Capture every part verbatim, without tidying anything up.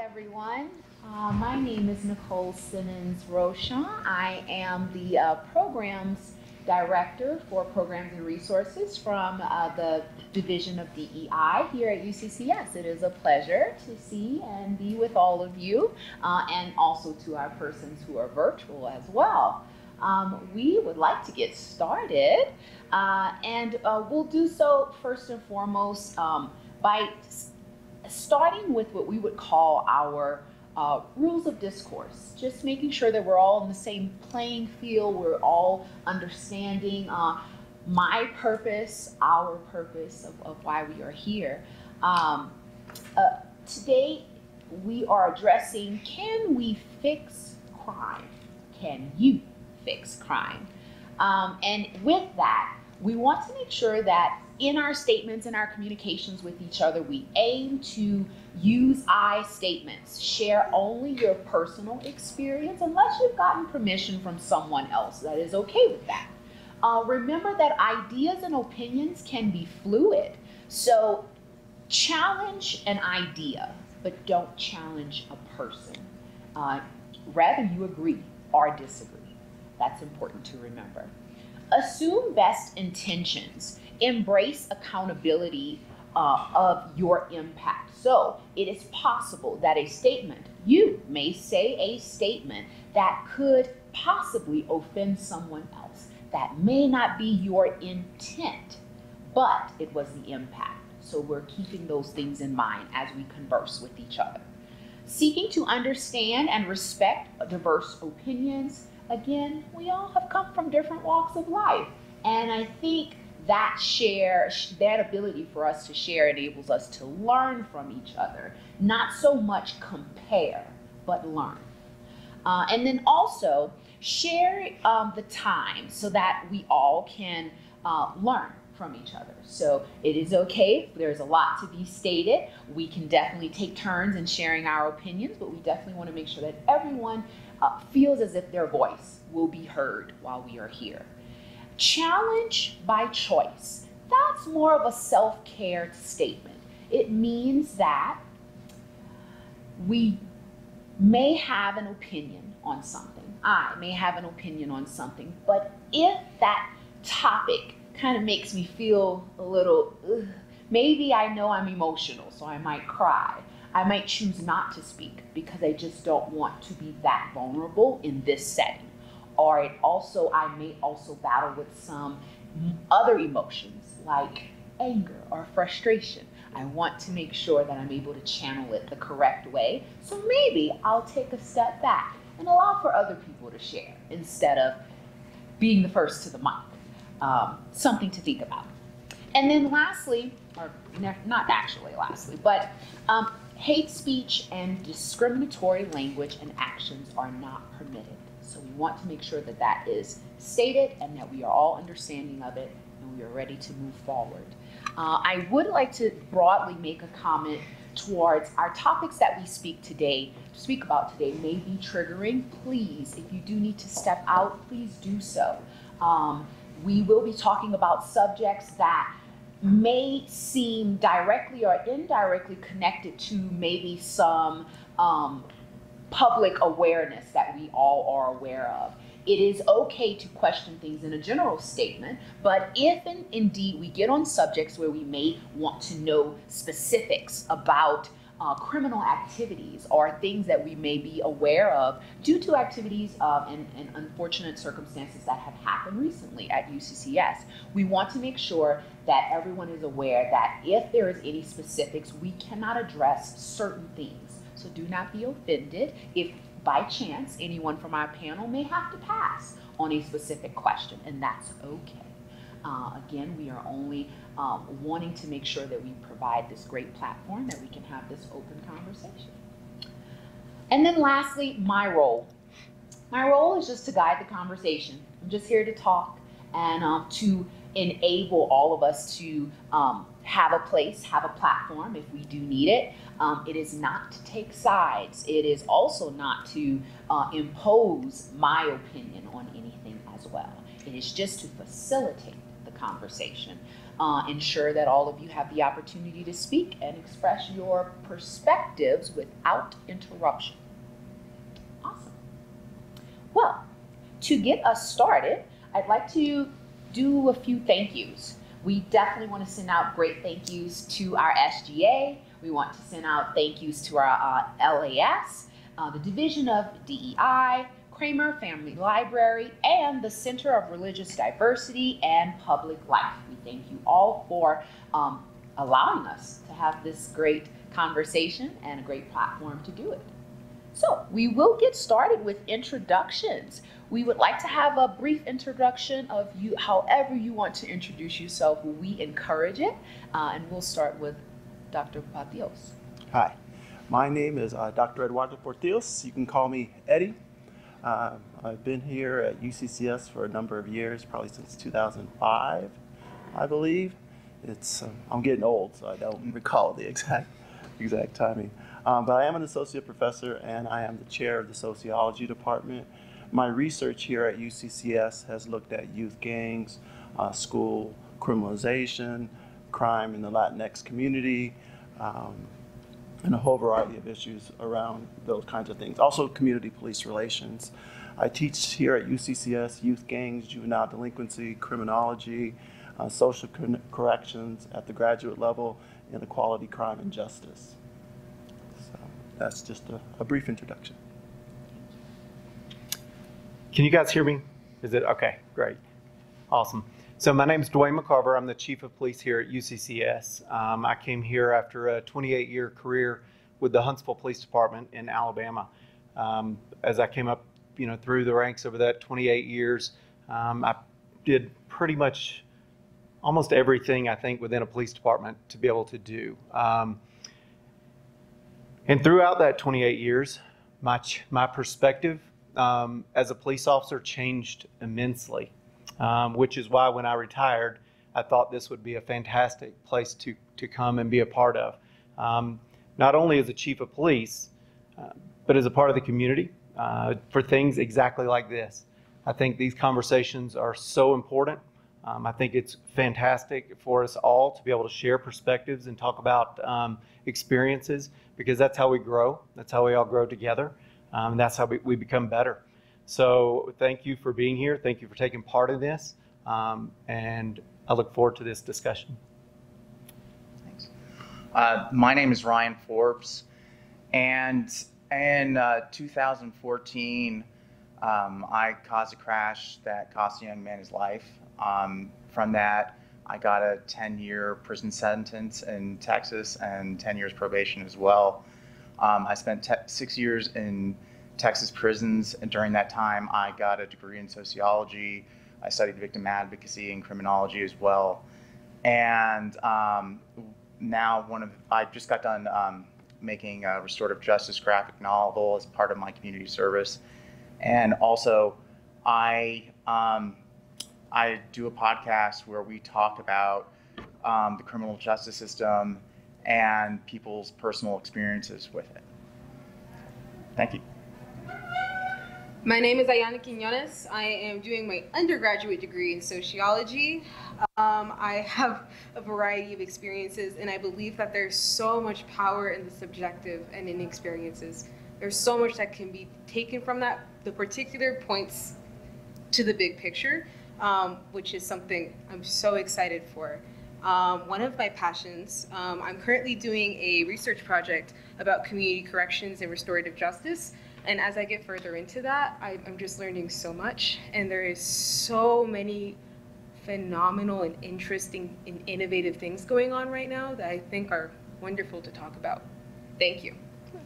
everyone. Uh, my name is Nicole Simmons-Rochon. I am the uh, Programs Director for Programs and Resources from uh, the Division of D E I here at U C C S. It is a pleasure to see and be with all of you, uh, and also to our persons who are virtual as well. Um, we would like to get started, uh, and uh, we'll do so first and foremost um, by starting with what we would call our uh, rules of discourse, just making sure that we're all in the same playing field, we're all understanding uh, my purpose, our purpose of, of why we are here. Um, uh, today, we are addressing, can we fix crime? Can you fix crime? Um, and with that, we want to make sure that in our statements and our communications with each other, we aim to use I statements. Share only your personal experience unless you've gotten permission from someone else that is okay with that. Uh, remember that ideas and opinions can be fluid. So challenge an idea, but don't challenge a person. Uh, rather, you agree or disagree. That's important to remember. Assume best intentions. Embrace accountability uh, of your impact. So it is possible that a statement, you may say a statement that could possibly offend someone else. That may not be your intent, but it was the impact. So we're keeping those things in mind as we converse with each other. Seeking to understand and respect diverse opinions. Again, we all have come from different walks of life. And I think that share, that ability for us to share enables us to learn from each other, not so much compare, but learn. Uh, and then also share um, the time so that we all can uh, learn from each other. So it is okay, there's a lot to be stated. We can definitely take turns in sharing our opinions, but we definitely want to make sure that everyone uh, feels as if their voice will be heard while we are here. Challenge by choice. That's more of a self-care statement. It means that we may have an opinion on something. I may have an opinion on something, but if that topic kind of makes me feel a little, ugh, maybe I know I'm emotional, so I might cry. I might choose not to speak because I just don't want to be that vulnerable in this setting. Or it also, I may also battle with some other emotions like anger or frustration. I want to make sure that I'm able to channel it the correct way. So maybe I'll take a step back and allow for other people to share instead of being the first to the mic. Um, something to think about. And then lastly, or not actually lastly, but um, hate speech and discriminatory language and actions are not permitted. So we want to make sure that that is stated and that we are all understanding of it and we are ready to move forward. Uh, I would like to broadly make a comment towards our topics that we speak today, speak about today may be triggering. Please, if you do need to step out, please do so. Um, we will be talking about subjects that may seem directly or indirectly connected to maybe some um, public awareness that we all are aware of. It is okay to question things in a general statement, but if in, indeed we get on subjects where we may want to know specifics about uh, criminal activities or things that we may be aware of due to activities um, and, and unfortunate circumstances that have happened recently at U C C S, we want to make sure that everyone is aware that if there is any specifics, we cannot address certain things. So do not be offended if by chance anyone from our panel may have to pass on a specific question, and that's okay. Uh, again, we are only um, wanting to make sure that we provide this great platform that we can have this open conversation. And then lastly, my role. My role is just to guide the conversation. I'm just here to talk and um, to enable all of us to um, have a place, have a platform if we do need it. Um, it is not to take sides. It is also not to uh, impose my opinion on anything as well. It is just to facilitate the conversation. uh, ensure that all of you have the opportunity to speak and express your perspectives without interruption. Awesome. Well, to get us started, I'd like to do a few thank yous. We definitely want to send out great thank yous to our S G A. We want to send out thank yous to our uh, L A S, uh, the Division of D E I, Kramer Family Library, and the Center of Religious Diversity and Public Life. We thank you all for um, allowing us to have this great conversation and a great platform to do it. So we will get started with introductions. We would like to have a brief introduction of you, however you want to introduce yourself. We encourage it, uh, and we'll start with Doctor Portillos. Hi, my name is uh, Doctor Edwardo Portillos. You can call me Eddie. Uh, I've been here at U C C S for a number of years, probably since two thousand five, I believe. It's um, I'm getting old, so I don't recall the exact exact timing. Um, but I am an associate professor, and I am the chair of the Sociology department. My research here at U C C S has looked at youth gangs, uh, school criminalization, crime in the Latinx community, um, and a whole variety of issues around those kinds of things. Also community police relations. I teach here at U C C S youth gangs, juvenile delinquency, criminology, uh, social corrections at the graduate level, and equality, crime, and justice. So that's just a, a brief introduction. Can you guys hear me? Is it okay? Great. Awesome. So my name is Dewayne McCarver. I'm the Chief of Police here at U C C S. Um, I came here after a twenty-eight year career with the Huntsville Police Department in Alabama. Um, as I came up, you know, through the ranks over that twenty-eight years, um, I did pretty much almost everything I think within a police department to be able to do. Um, and throughout that twenty-eight years, my my perspective um, as a police officer changed immensely. Um, which is why when I retired, I thought this would be a fantastic place to, to come and be a part of. Um, not only as a chief of police, uh, but as a part of the community uh, for things exactly like this. I think these conversations are so important. Um, I think it's fantastic for us all to be able to share perspectives and talk about um, experiences, because that's how we grow. That's how we all grow together. Um, and that's how we, we become better. So thank you for being here. Thank you for taking part in this. Um, and I look forward to this discussion. Thanks. Uh, my name is Ryan Forbes. And in uh, two thousand fourteen, um, I caused a crash that cost a young man his life. Um, from that, I got a ten year prison sentence in Texas and ten years probation as well. Um, I spent te- six years in Texas prisons, and during that time I got a degree in sociology. I studied victim advocacy and criminology as well. And um, now one of I just got done um, making a restorative justice graphic novel as part of my community service. And also I um, I do a podcast where we talk about um, the criminal justice system and people's personal experiences with it. Thank you. My name is Aiyanna Quinones. I am doing my undergraduate degree in sociology. Um, I have a variety of experiences, and I believe that there's so much power in the subjective and in experiences. There's so much that can be taken from that, the particular points to the big picture, um, which is something I'm so excited for. Um, one of my passions, um, I'm currently doing a research project about community corrections and restorative justice. And as I get further into that, I, I'm just learning so much. And there is so many phenomenal and interesting and innovative things going on right now that I think are wonderful to talk about. Thank you.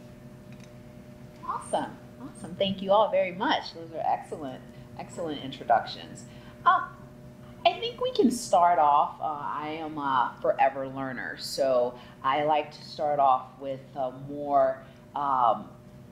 Awesome. Awesome. Thank you all very much. Those are excellent, excellent introductions. Um, I think we can start off. Uh, I am a forever learner, so I like to start off with a more um,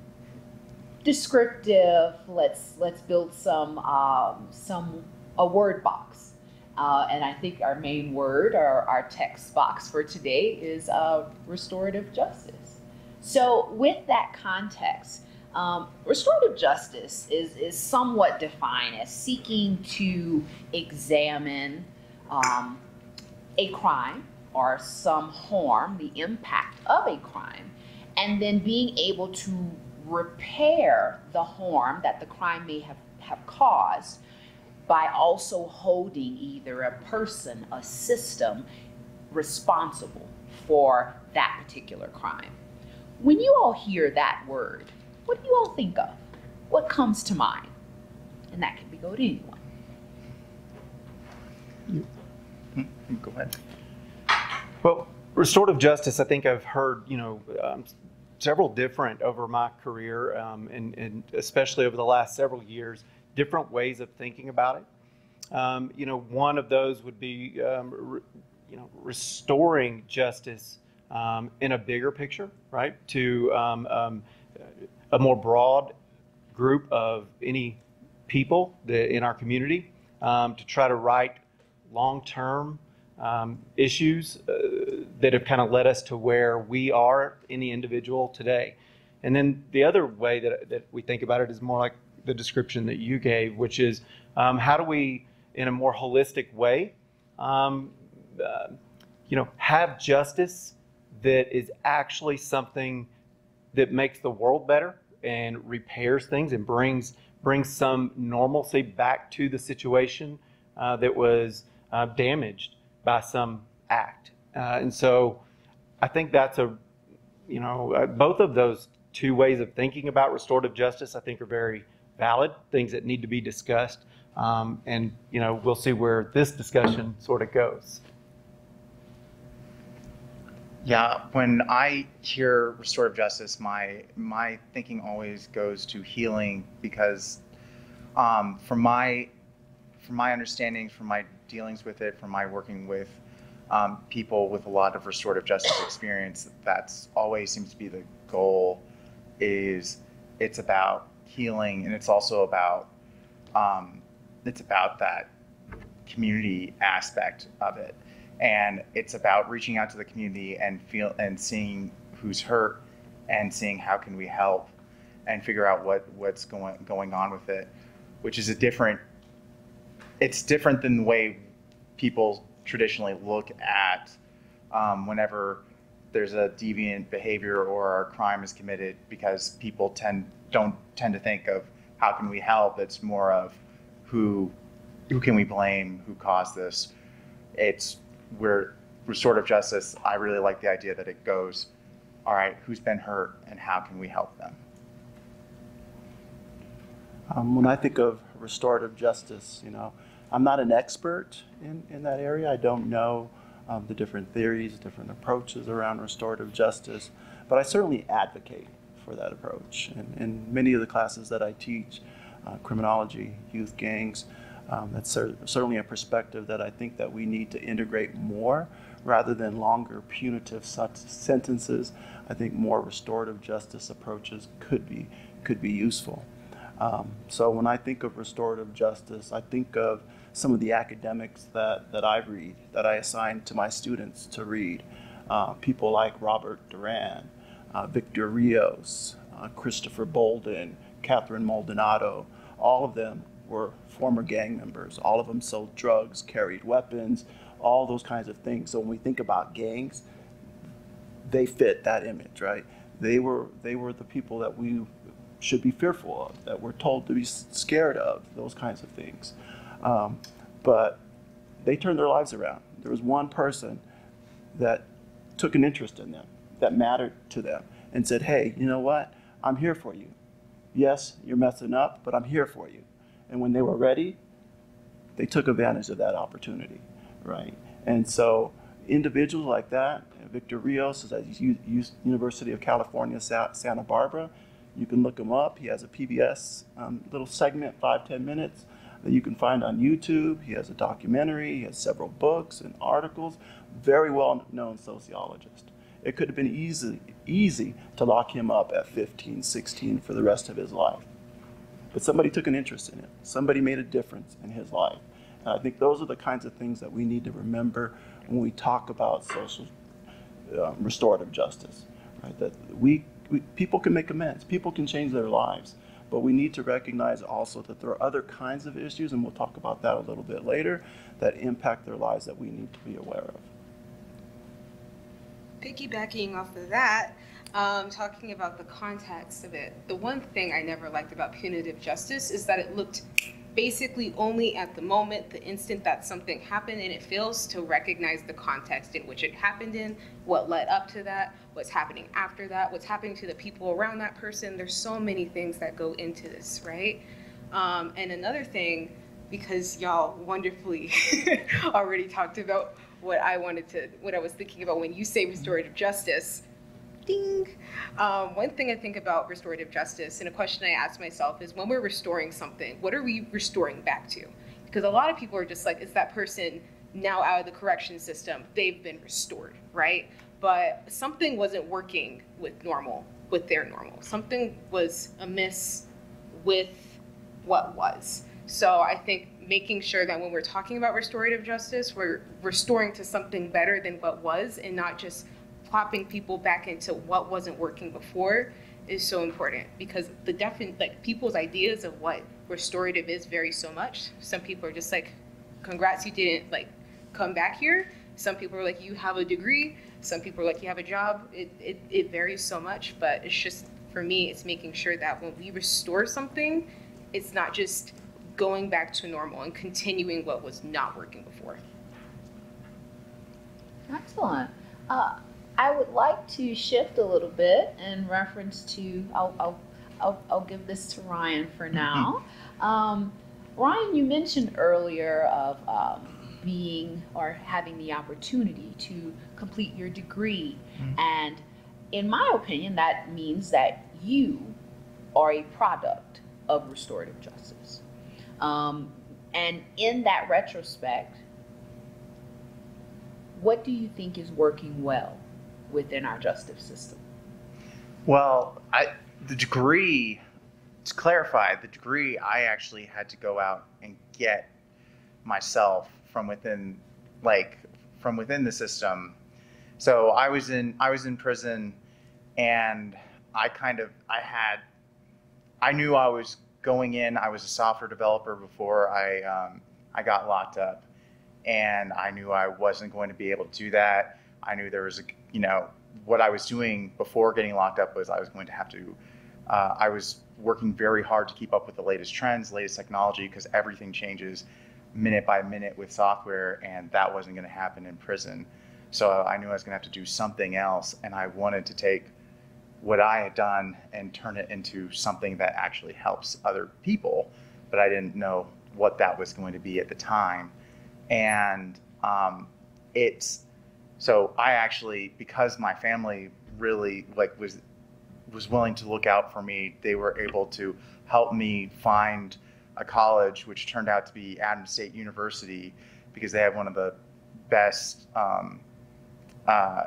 descriptive. Let's let's build some um, some a word box, uh, and I think our main word or our text box for today is uh, restorative justice. So with that context, um, restorative justice is is somewhat defined as seeking to examine um, a crime or some harm, the impact of a crime, and then being able to repair the harm that the crime may have, have caused by also holding either a person, a system, responsible for that particular crime. When you all hear that word, what do you all think of? What comes to mind? And that can be go to anyone. Go ahead. Well, restorative justice, I think I've heard, you know, um, several different over my career, um, and, and especially over the last several years, different ways of thinking about it. Um, you know, one of those would be, um, re, you know, restoring justice um, in a bigger picture, right? To um, um, a more broad group of any people that in our community, um, to try to right long-term um, issues uh, that have kind of led us to where we are in the individual today. And then the other way that, that we think about it is more like the description that you gave, which is um, how do we, in a more holistic way, um, uh, you know, have justice that is actually something that makes the world better and repairs things and brings brings some normalcy back to the situation uh, that was uh, damaged by some act. Uh, and so I think that's a, you know, uh, both of those two ways of thinking about restorative justice, I think, are very valid, things that need to be discussed. Um, and, you know, we'll see where this discussion sort of goes. Yeah, when I hear restorative justice, my my thinking always goes to healing, because um, from my from my understanding, from my dealings with it, from my working with um, people with a lot of restorative justice experience, that's always seems to be the goal. Is it's about healing, and it's also about um, it's about that community aspect of it. And it's about reaching out to the community and feel and seeing who's hurt and seeing how can we help and figure out what, what's going going on with it, which is a different, it's different than the way people traditionally look at um, whenever there's a deviant behavior or a crime is committed, because people tend don't tend to think of how can we help. It's more of who who can we blame, who caused this. It's where restorative justice, I really like the idea that it goes, all right, who's been hurt and how can we help them? Um, when I think of restorative justice, you know, I'm not an expert in, in that area. I don't know um, the different theories, different approaches around restorative justice, but I certainly advocate for that approach. And in many of the classes that I teach, uh, criminology, youth gangs, Um, that's cer certainly a perspective that I think that we need to integrate more rather than longer punitive sentences. I think more restorative justice approaches could be could be useful. Um, so when I think of restorative justice, I think of some of the academics that, that I read, that I assign to my students to read. Uh, people like Robert Duran, uh, Victor Rios, uh, Christopher Bolden, Catherine Maldonado, all of them were former gang members. All of them sold drugs, carried weapons, all those kinds of things. So when we think about gangs, they fit that image, right? They were they were the people that we should be fearful of, that we're told to be scared of, those kinds of things. Um, but they turned their lives around. There was one person that took an interest in them, that mattered to them, and said, hey, you know what? I'm here for you. Yes, you're messing up, but I'm here for you. And when they were ready, they took advantage of that opportunity, right? And so individuals like that, Victor Rios is at U University of California, Santa Barbara. You can look him up. He has a P B S um, little segment, five, ten minutes, that you can find on YouTube. He has a documentary. He has several books and articles. Very well-known sociologist. It could have been easy, easy to lock him up at fifteen, sixteen for the rest of his life. But somebody took an interest in it. Somebody made a difference in his life. And I think those are the kinds of things that we need to remember when we talk about social um, restorative justice, right? That we, we people can make amends. People can change their lives. But we need to recognize also that there are other kinds of issues, and we'll talk about that a little bit later, that impact their lives that we need to be aware of. piggybacking off of that, um, talking about the context of it, the one thing I never liked about punitive justice is that it looked basically only at the moment, the instant that something happened, and it fails to recognize the context in which it happened in, what led up to that, what's happening after that, what's happening to the people around that person. There's so many things that go into this, right? Um, and another thing, because y'all wonderfully already talked about what I wanted to, what I was thinking about when you say restorative justice, ding. Um, one thing I think about restorative justice, and a question I ask myself is, when we're restoring something, what are we restoring back to? Because a lot of people are just like, is that person now out of the correction system? They've been restored, right? But something wasn't working with normal, with their normal. Something was amiss with what was. So I think making sure that when we're talking about restorative justice, we're restoring to something better than what was, and not just plopping people back into what wasn't working before is so important, because the definite, like, people's ideas of what restorative is vary so much. Some people are just like, congrats, you didn't like come back here. Some people are like, you have a degree. Some people are like, you have a job. It, it, it varies so much, but it's just, for me, it's making sure that when we restore something, it's not just going back to normal and continuing what was not working before. Excellent. Uh, I would like to shift a little bit in reference to, I'll, I'll, I'll, I'll give this to Ryan for now. Um, Ryan, you mentioned earlier of um, being or having the opportunity to complete your degree. Mm-hmm. And in my opinion, that means that you are a product of restorative justice. Um, and in that retrospect, what do you think is working well within our justice system? Well, I, the degree, to clarify, the degree I actually had to go out and get myself from within, like, from within the system. So I was in, I was in prison, and I kind of, I had, I knew I was going in. I was a software developer before I, um, I got locked up, and I knew I wasn't going to be able to do that. I knew there was a, you know, what I was doing before getting locked up was I was going to have to, uh, I was working very hard to keep up with the latest trends, latest technology, because everything changes minute by minute with software, and that wasn't going to happen in prison. So I knew I was going to have to do something else, and I wanted to take what I had done and turn it into something that actually helps other people, but I didn't know what that was going to be at the time. And um, it's, so I actually, because my family really like was was willing to look out for me, they were able to help me find a college, which turned out to be Adams State University, because they have one of the best um, uh,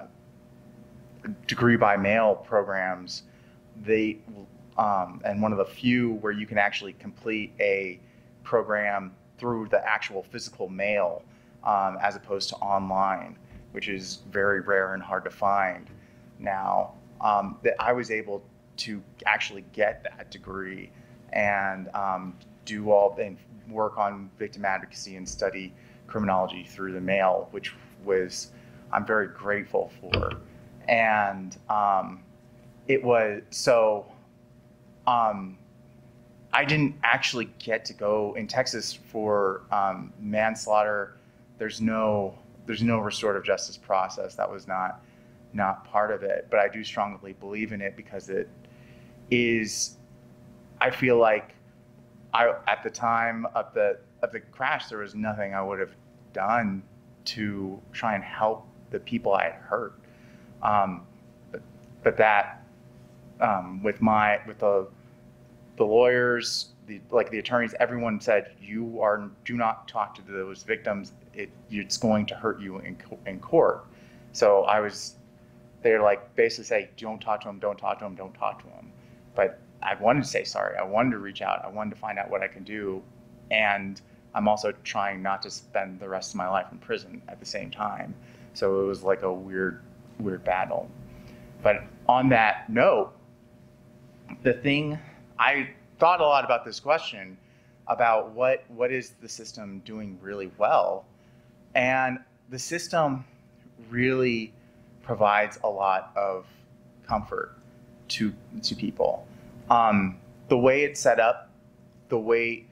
degree by mail programs. They um, and one of the few where you can actually complete a program through the actual physical mail, um, as opposed to online, which is very rare and hard to find now. Um, that I was able to actually get that degree and um, do all and work on victim advocacy and study criminology through the mail, which was I'm very grateful for. And um, it was so. Um, I didn't actually get to go in Texas for um, manslaughter. There's no there's no restorative justice process. That was not not part of it. But I do strongly believe in it, because it is. I feel like I at the time of the of the crash, there was nothing I would have done to try and help the people I had hurt. Um, but, but that um, with my with the the lawyers, the like the attorneys, everyone said, you are do not talk to those victims. It it's going to hurt you in in court. So I was, they're like basically say, don't talk to them, don't talk to them, don't talk to them. But I wanted to say sorry. I wanted to reach out. I wanted to find out what I can do, and I'm also trying not to spend the rest of my life in prison at the same time. So it was like a weird, weird battle. But on that note, the thing. I thought a lot about this question about what what is the system doing really well, and the system really provides a lot of comfort to to people. Um, the way it's set up, the way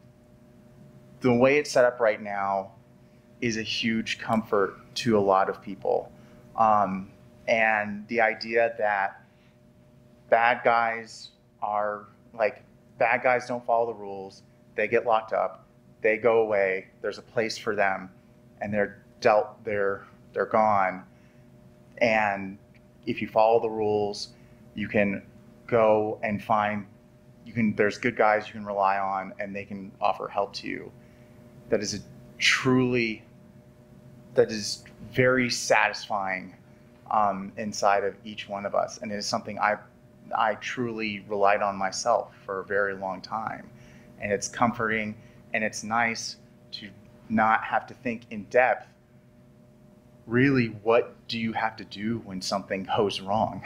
the way it's set up right now is a huge comfort to a lot of people. Um, and the idea that bad guys are like, bad guys don't follow the rules, they get locked up, they go away, there's a place for them, and they're dealt, they're, they're gone. And if you follow the rules, you can go and find, you can, there's good guys you can rely on and they can offer help to you. That is a truly, that is very satisfying um, inside of each one of us. And it is something I, I truly relied on myself for a very long time. And it's comforting and it's nice to not have to think in depth, really, what do you have to do when something goes wrong?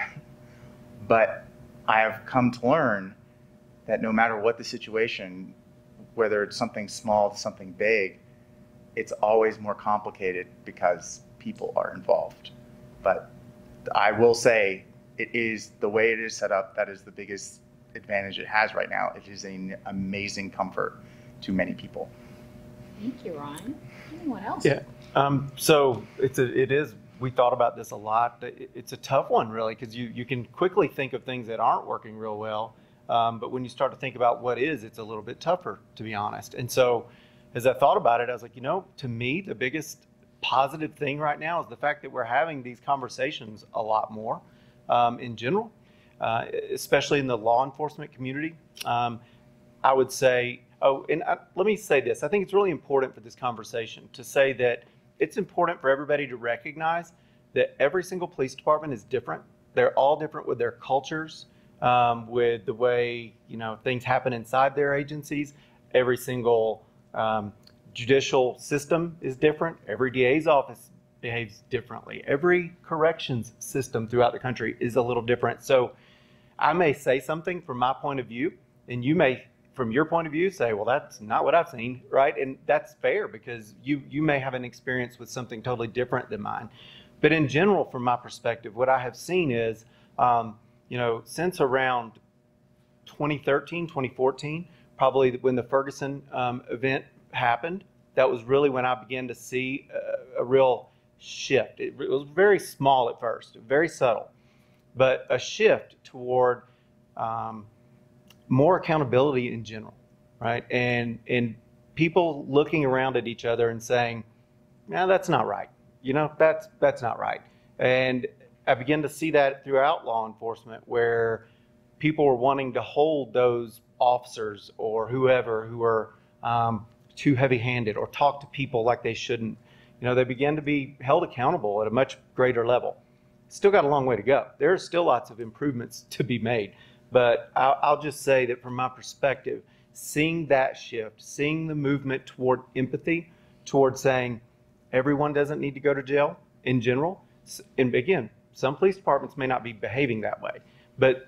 But I have come to learn that no matter what the situation, whether it's something small to something big, it's always more complicated because people are involved. But I will say, it is the way it is set up, that is the biggest advantage it has right now. It is an amazing comfort to many people. Thank you, Ryan. Anyone else? Yeah. Um, so it's a, it is, we thought about this a lot. It's a tough one, really, because you, you can quickly think of things that aren't working real well. Um, but when you start to think about what is, it's a little bit tougher, to be honest. And so as I thought about it, I was like, you know, to me, the biggest positive thing right now is the fact that we're having these conversations a lot more um, in general, uh, especially in the law enforcement community. Um, I would say, oh, and I, let me say this. I think it's really important for this conversation to say that it's important for everybody to recognize that every single police department is different. They're all different with their cultures, um, with the way, you know, things happen inside their agencies. Every single um, judicial system is different. Every D A's office behaves differently. Every corrections system throughout the country is a little different. So I may say something from my point of view, and you may, from your point of view, say, well, that's not what I've seen, right? And that's fair, because you, you may have an experience with something totally different than mine. But in general, from my perspective, what I have seen is, um, you know, since around twenty thirteen, twenty fourteen, probably when the Ferguson um, event happened, that was really when I began to see a, a real shift. It, it was very small at first, very subtle, but a shift toward um, more accountability in general, right? And and people looking around at each other and saying, no, that's not right. You know, that's that's not right. And I began to see that throughout law enforcement, where people were wanting to hold those officers or whoever who were um, too heavy-handed or talk to people like they shouldn't. You know, they began to be held accountable at a much greater level. Still got a long way to go. There are still lots of improvements to be made. But I'll, I'll just say that from my perspective, seeing that shift, seeing the movement toward empathy, toward saying everyone doesn't need to go to jail in general. And again, some police departments may not be behaving that way, but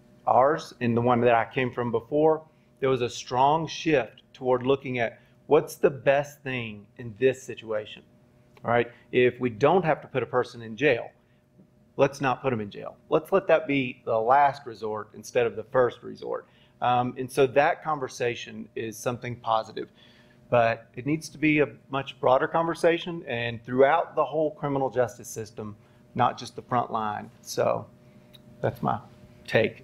ours and the one that I came from before, there was a strong shift toward looking at what's the best thing in this situation. All right. If we don't have to put a person in jail, let's not put them in jail. Let's let that be the last resort instead of the first resort. Um, and so that conversation is something positive, but it needs to be a much broader conversation and throughout the whole criminal justice system, not just the front line. So that's my take.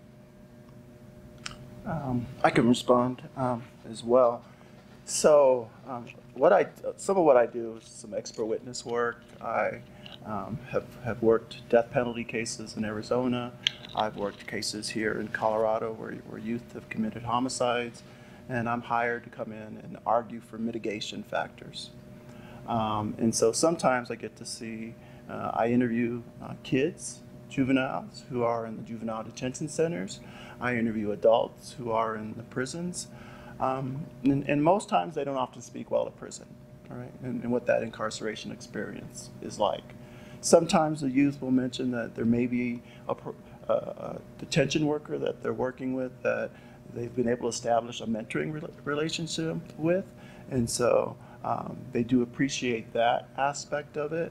Um, I can respond um, as well. So um, what I, some of what I do is some expert witness work. I um, have, have worked death penalty cases in Arizona. I've worked cases here in Colorado where, where youth have committed homicides, and I'm hired to come in and argue for mitigation factors. Um, and so sometimes I get to see, uh, I interview uh, kids, juveniles who are in the juvenile detention centers. I interview adults who are in the prisons. Um, and, and most times they don't often speak well of prison, all right, and, and what that incarceration experience is like. Sometimes the youth will mention that there may be a, a, a detention worker that they're working with that they've been able to establish a mentoring re relationship with, and so um, they do appreciate that aspect of it.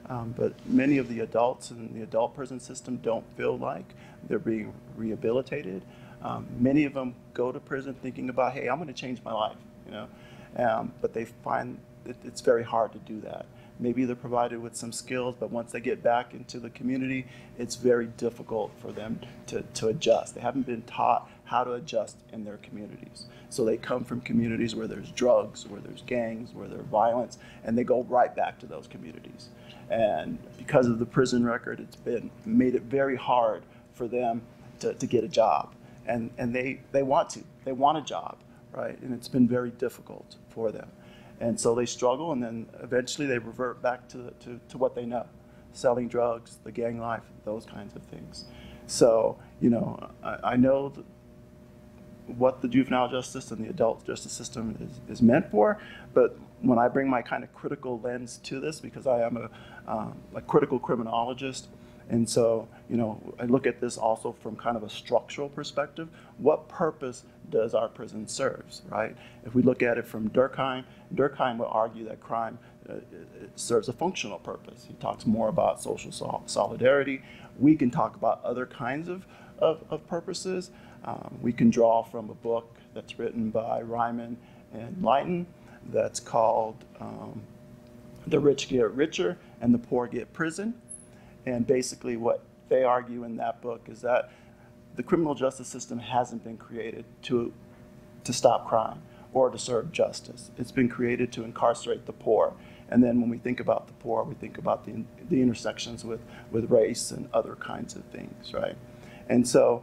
Um, but many of the adults in the adult prison system don't feel like they're being rehabilitated. Um, many of them go to prison thinking about, hey, I'm going to change my life, you know, um, but they find that it's very hard to do that. Maybe they're provided with some skills, but once they get back into the community, it's very difficult for them to, to adjust. They haven't been taught how to adjust in their communities. So they come from communities where there's drugs, where there's gangs, where there's violence, and they go right back to those communities. And because of the prison record, it's been made it very hard for them to, to get a job. And, and they, they want to, they want a job, right? And it's been very difficult for them. And so they struggle, and then eventually they revert back to, to, to what they know, selling drugs, the gang life, those kinds of things. So, you know, I, I know what the juvenile justice and the adult justice system is, is meant for, but when I bring my kind of critical lens to this, because I am a, um, a critical criminologist, and so, you know, I look at this also from kind of a structural perspective. What purpose does our prison serve, right? If we look at it from Durkheim, Durkheim would argue that crime uh, serves a functional purpose. He talks more about social sol solidarity. We can talk about other kinds of, of, of purposes. Um, we can draw from a book that's written by Ryman and Leighton that's called um, The Rich Get Richer and the Poor Get Prison. And basically what they argue in that book is that the criminal justice system hasn't been created to, to stop crime or to serve justice. It's been created to incarcerate the poor. And then when we think about the poor, we think about the, the intersections with, with race and other kinds of things, right? And so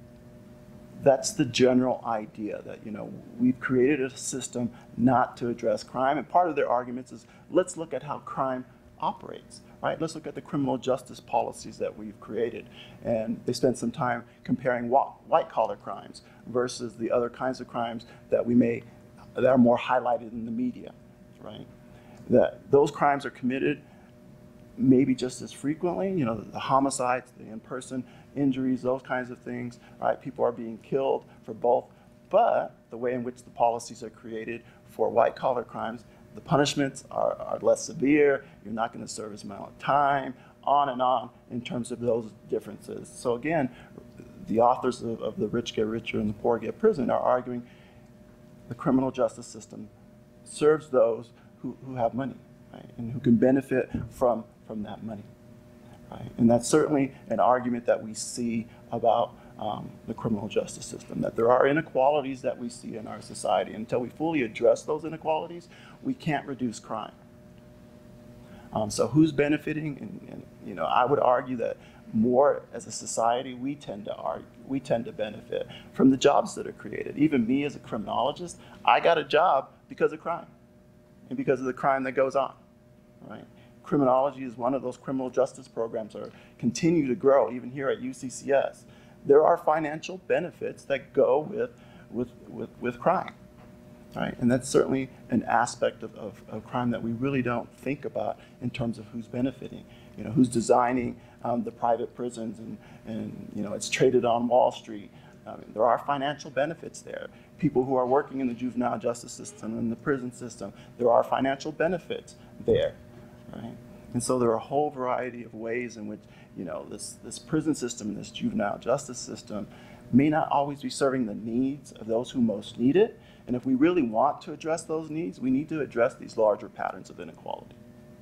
that's the general idea that, you know, we've created a system not to address crime. And part of their arguments is, let's look at how crime operates, right? Let's look at the criminal justice policies that we've created. And they spend some time comparing white-collar crimes versus the other kinds of crimes that we may, that are more highlighted in the media, right? That those crimes are committed maybe just as frequently, you know, the homicides, the in-person injuries, those kinds of things, right? People are being killed for both, but the way in which the policies are created for white-collar crimes, the punishments are, are less severe, you're not going to serve as amount of time, on and on in terms of those differences. So again, the authors of, of The Rich Get Richer and the Poor Get Prison are arguing the criminal justice system serves those who, who have money, right? And who can benefit from, from that money, right? And that's certainly an argument that we see about Um, the criminal justice system, that there are inequalities that we see in our society. Until we fully address those inequalities, we can't reduce crime. Um, so who's benefiting? And, and you know, I would argue that more as a society, we tend to argue, we tend to benefit from the jobs that are created. Even me as a criminologist, I got a job because of crime and because of the crime that goes on, right? Criminology is one of those criminal justice programs that continue to grow, even here at U C C S. There are financial benefits that go with, with, with, with crime, right? And that's certainly an aspect of, of, of crime that we really don't think about in terms of who's benefiting, you know, who's designing um, the private prisons, and, and, you know, it's traded on Wall Street. I mean, there are financial benefits there. People who are working in the juvenile justice system and the prison system, there are financial benefits there, right? And so there are a whole variety of ways in which, you know, this, this prison system, this juvenile justice system may not always be serving the needs of those who most need it. And if we really want to address those needs, we need to address these larger patterns of inequality.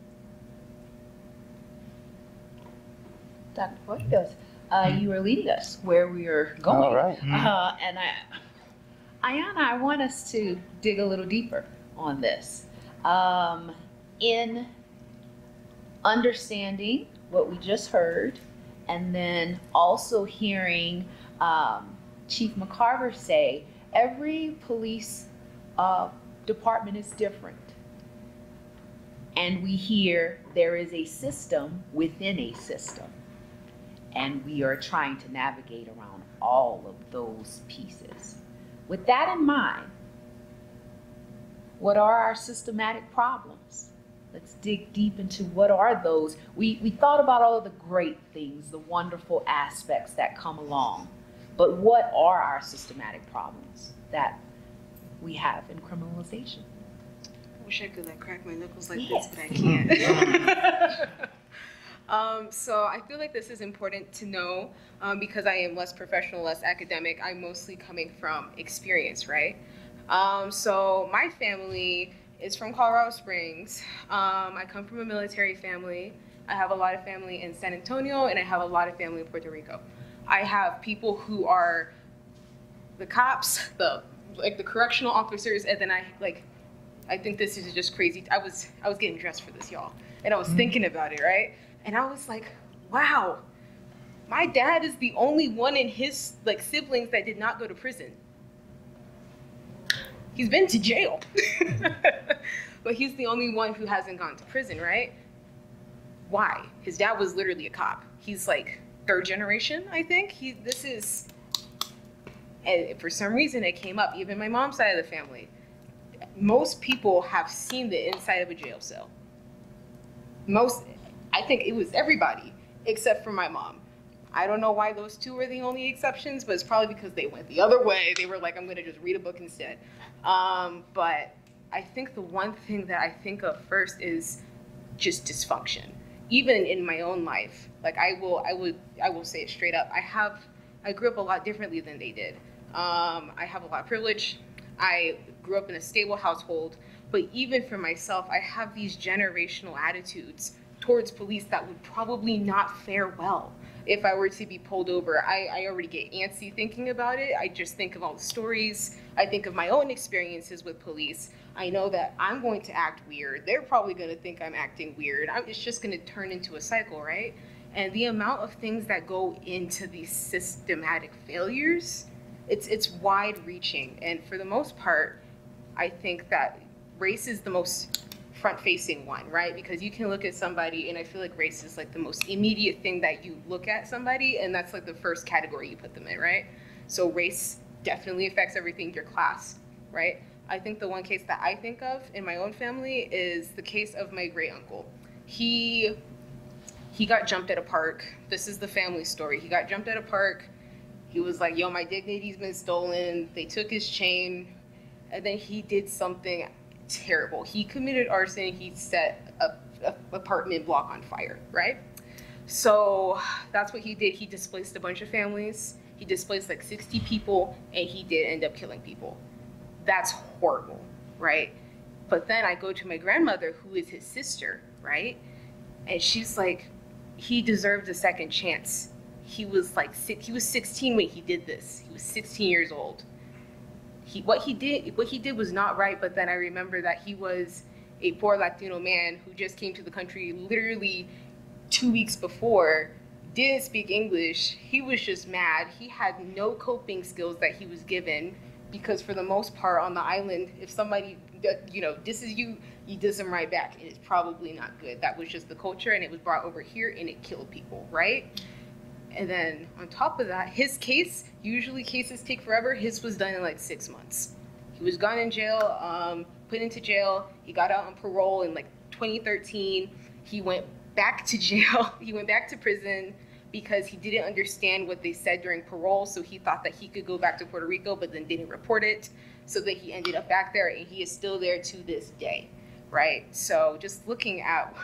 Doctor Portillos, uh, you are leading us where we are going. All right. Uh, and I, Aiyanna, I want us to dig a little deeper on this. Um, in understanding what we just heard, and then also hearing um, Chief Mcarver say every police uh, department is different. And we hear there is a system within a system. And we are trying to navigate around all of those pieces. With that in mind, what are our systematic problems? Let's dig deep into what are those. We, we thought about all of the great things, the wonderful aspects that come along, but what are our systematic problems that we have in criminalization? wish I could like crack my knuckles like this, but I can't. um, so I feel like this is important to know um, because I am less professional, less academic. I'm mostly coming from experience, right? Um, so my family is from Colorado Springs. Um, I come from a military family. I have a lot of family in San Antonio, and I have a lot of family in Puerto Rico. I have people who are the cops, the like the correctional officers, and then I like, I think this is just crazy. I was I was getting dressed for this, y'all, and I was thinking about it, right? And I was like, wow, my dad is the only one in his like siblings that did not go to prison. He's been to jail, but he's the only one who hasn't gone to prison, right? Why? His dad was literally a cop. He's like third generation, I think. He this is. And for some reason, it came up, even my mom's side of the family. Most people have seen the inside of a jail cell. Most, I think it was everybody, except for my mom. I don't know why those two were the only exceptions, but it's probably because they went the other way. They were like, I'm gonna just read a book instead. Um, but I think the one thing that I think of first is just dysfunction. Even in my own life, like I will, I would, I will say it straight up. I have, I grew up a lot differently than they did. Um, I have a lot of privilege. I grew up in a stable household, but even for myself, I have these generational attitudes towards police that would probably not fare well if I were to be pulled over. I, I already get antsy thinking about it. I just think of all the stories. I think of my own experiences with police. I know that I'm going to act weird. They're probably going to think I'm acting weird. I'm, it's just going to turn into a cycle, right? And the amount of things that go into these systematic failures, it's it's wide-reaching. And for the most part, I think that race is the most front-facing one, right? Because you can look at somebody, and I feel like race is like the most immediate thing that you look at somebody, and that's like the first category you put them in, right? So race definitely affects everything, your class, right? I think the one case that I think of in my own family is the case of my great-uncle. He... He got jumped at a park. This is the family story. He got jumped at a park. He was like, yo, my dignity's been stolen. They took his chain. And then he did something terrible. He committed arson. He set a, a apartment block on fire, right? So that's what he did. He displaced a bunch of families. He displaced like sixty people, and he did end up killing people. That's horrible, right? But then I go to my grandmother, who is his sister, right? And she's like, he deserved a second chance. He was like, he was sixteen when he did this. He was sixteen years old. He, what he did, what he did was not right. But then I remember that he was a poor Latino man who just came to the country literally two weeks before, didn't speak English. He was just mad. He had no coping skills that he was given, because for the most part on the island, if somebody, you know, disses you, you diss them right back, and it's probably not good. That was just the culture, and it was brought over here, and it killed people, right? And then on top of that, his case, usually cases take forever. His was done in like six months. He was gone in jail, um, put into jail. He got out on parole in like twenty thirteen. He went back to jail. He went back to prison because he didn't understand what they said during parole. So he thought that he could go back to Puerto Rico, but then didn't report it. So that he ended up back there, and he is still there to this day, right? So just looking at,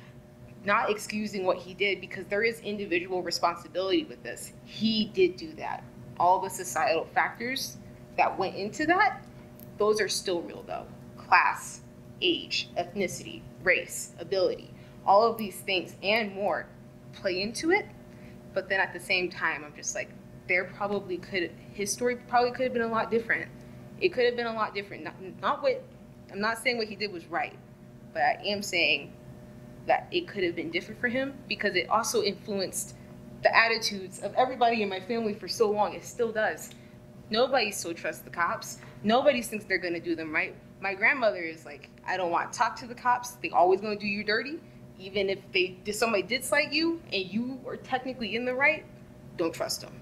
not excusing what he did, because there is individual responsibility with this. He did do that. All the societal factors that went into that, those are still real though. Class, age, ethnicity, race, ability, all of these things and more play into it. But then at the same time, I'm just like, there probably could, his story probably could have been a lot different. It could have been a lot different. Not, not what, I'm not saying what he did was right, but I am saying that it could have been different for him, because it also influenced the attitudes of everybody in my family for so long. It still does. Nobody still trusts the cops. Nobody thinks they're gonna do them right. My grandmother is like, I don't want to talk to the cops. They always gonna do you dirty. Even if they did, somebody did slight you and you were technically in the right, don't trust them.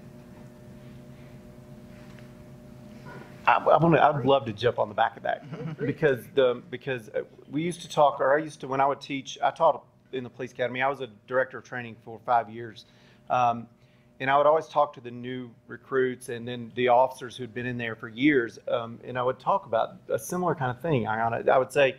I, I want to. I'd love to jump on the back of that, because the because we used to talk, or I used to, when I would teach, I taught in the police academy. I was a director of training for five years, um, and I would always talk to the new recruits and then the officers who'd been in there for years, um, and I would talk about a similar kind of thing. Aiyanna, I would say,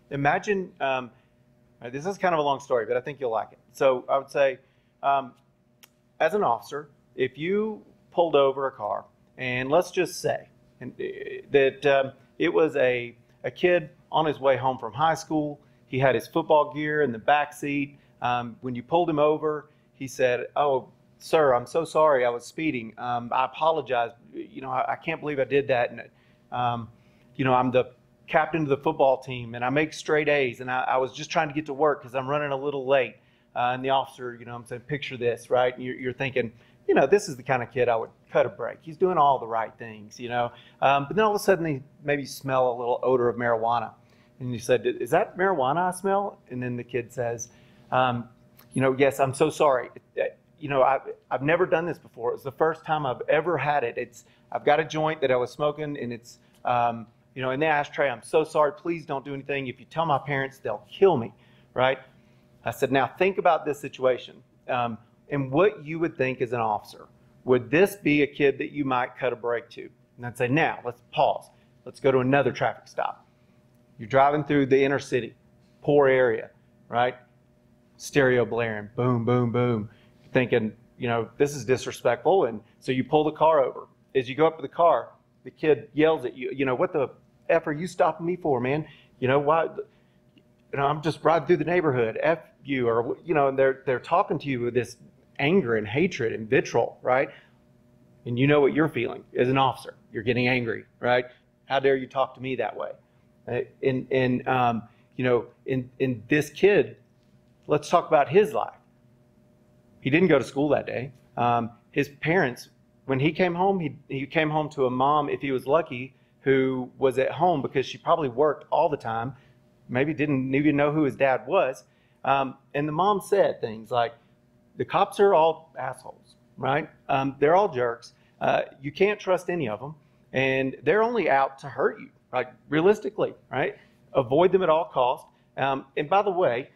imagine, um, this is kind of a long story, but I think you'll like it. So I would say, um, as an officer, if you pulled over a car, and let's just say and, uh, that um, it was a, a kid on his way home from high school, he had his football gear in the back seat. Um, when you pulled him over, he said, "Oh, sir, I'm so sorry, I was speeding. Um, I apologize. You know, I, I can't believe I did that. And, um, you know, I'm the captain of the football team, and I make straight A's, and I, I was just trying to get to work because I'm running a little late." Uh, and the officer, you know, I'm saying, picture this, right? And you're, you're thinking, you know, this is the kind of kid I would cut a break. He's doing all the right things, you know. Um, but then all of a sudden, they maybe smell a little odor of marijuana. And you said, "Is that marijuana I smell?" And then the kid says, um, you know, "Yes, I'm so sorry. You know, I've, I've never done this before. It's the first time I've ever had it. It's, I've got a joint that I was smoking, and it's, um, you know, in the ashtray. I'm so sorry. Please don't do anything. If you tell my parents, they'll kill me," right? I said, "Now think about this situation um, and what you would think as an officer. Would this be a kid that you might cut a break to?" And I'd say, "Now, let's pause. Let's go to another traffic stop. You're driving through the inner city, poor area, right? Stereo blaring, boom, boom, boom. You're thinking, you know, this is disrespectful." And so you pull the car over. As you go up to the car, the kid yells at you, "You know, what the F are you stopping me for, man? You know, why? You know, I'm just riding through the neighborhood. F you," or, you know, and they're, they're talking to you with this anger and hatred and vitriol, right? And you know what you're feeling as an officer. You're getting angry, right? How dare you talk to me that way? And, and um, you know, in, in this kid, let's talk about his life. He didn't go to school that day. Um, his parents, when he came home, he, he came home to a mom, if he was lucky, who was at home because she probably worked all the time, maybe didn't even know who his dad was. Um, and the mom said things like, "The cops are all assholes, right? Um, they're all jerks. Uh, you can't trust any of them. And they're only out to hurt you, right? Realistically, right? Avoid them at all costs." Um, and by the way,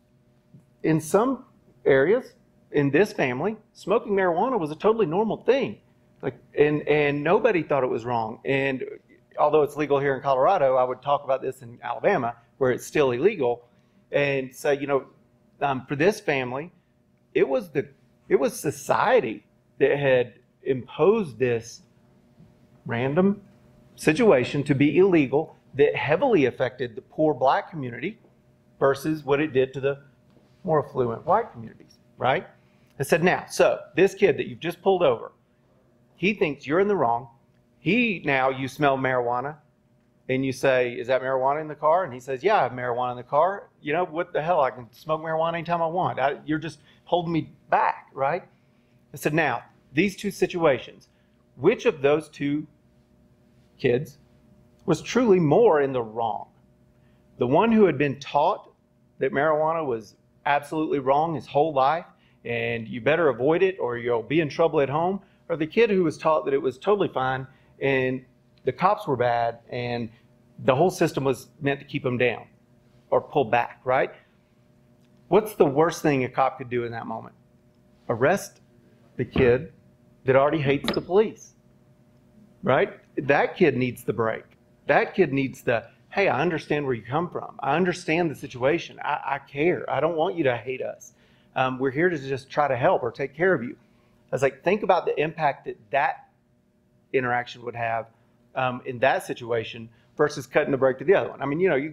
in some areas, in this family, smoking marijuana was a totally normal thing. Like, and, and nobody thought it was wrong. And although it's legal here in Colorado, I would talk about this in Alabama, where it's still illegal, and say, you know, um, for this family, it was the it was society that had imposed this random situation to be illegal that heavily affected the poor black community versus what it did to the more affluent white communities, right? I said, now, so this kid that you've just pulled over, he thinks you're in the wrong. He, now you smell marijuana, and you say, "Is that marijuana in the car?" And he says, "Yeah, I have marijuana in the car. You know, what the hell? I can smoke marijuana anytime I want. I, you're just holding me back," right? I said, now, these two situations, which of those two kids was truly more in the wrong? The one who had been taught that marijuana was absolutely wrong his whole life, and you better avoid it or you'll be in trouble at home, or the kid who was taught that it was totally fine and the cops were bad and the whole system was meant to keep them down or pull back, right? What's the worst thing a cop could do in that moment? Arrest the kid that already hates the police, right? That kid needs the break. That kid needs the, "Hey, I understand where you come from. I understand the situation. I, I care. I don't want you to hate us. Um, we're here to just try to help or take care of you." I was like, think about the impact that that interaction would have um, in that situation versus cutting the break to the other one. I mean, you know, you,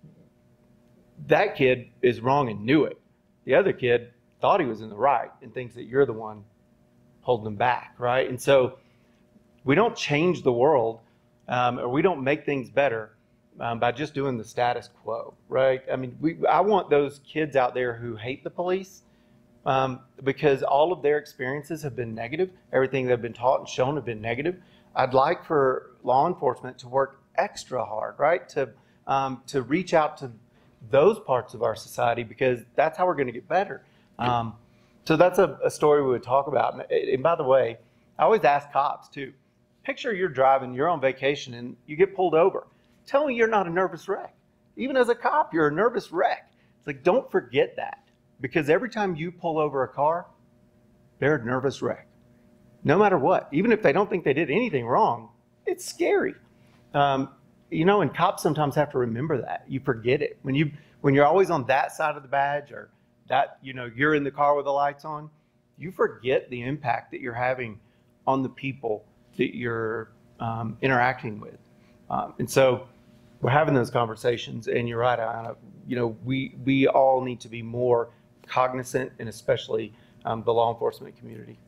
that kid is wrong and knew it. The other kid thought he was in the right and thinks that you're the one holding him back, right? And so we don't change the world um, or we don't make things better um, by just doing the status quo, right? I mean, we, I want those kids out there who hate the police um, because all of their experiences have been negative. Everything they've been taught and shown have been negative. I'd like for law enforcement to work extra hard, right? To, um, to reach out to those parts of our society because that's how we're going to get better. Um, so that's a, a story we would talk about. And, and by the way, I always ask cops too, picture you're driving, you're on vacation and you get pulled over. Tell me you're not a nervous wreck. Even as a cop, you're a nervous wreck. It's like, don't forget that because every time you pull over a car, they're a nervous wreck. No matter what, even if they don't think they did anything wrong, it's scary. Um, you know, and cops sometimes have to remember that. You forget it. When you when you're always on that side of the badge, or that, you know, you're in the car with the lights on, you forget the impact that you're having on the people that you're um, interacting with. Um, and so we're having those conversations, and you're right, Aiyanna, you know, we, we all need to be more cognizant, and especially um, the law enforcement community.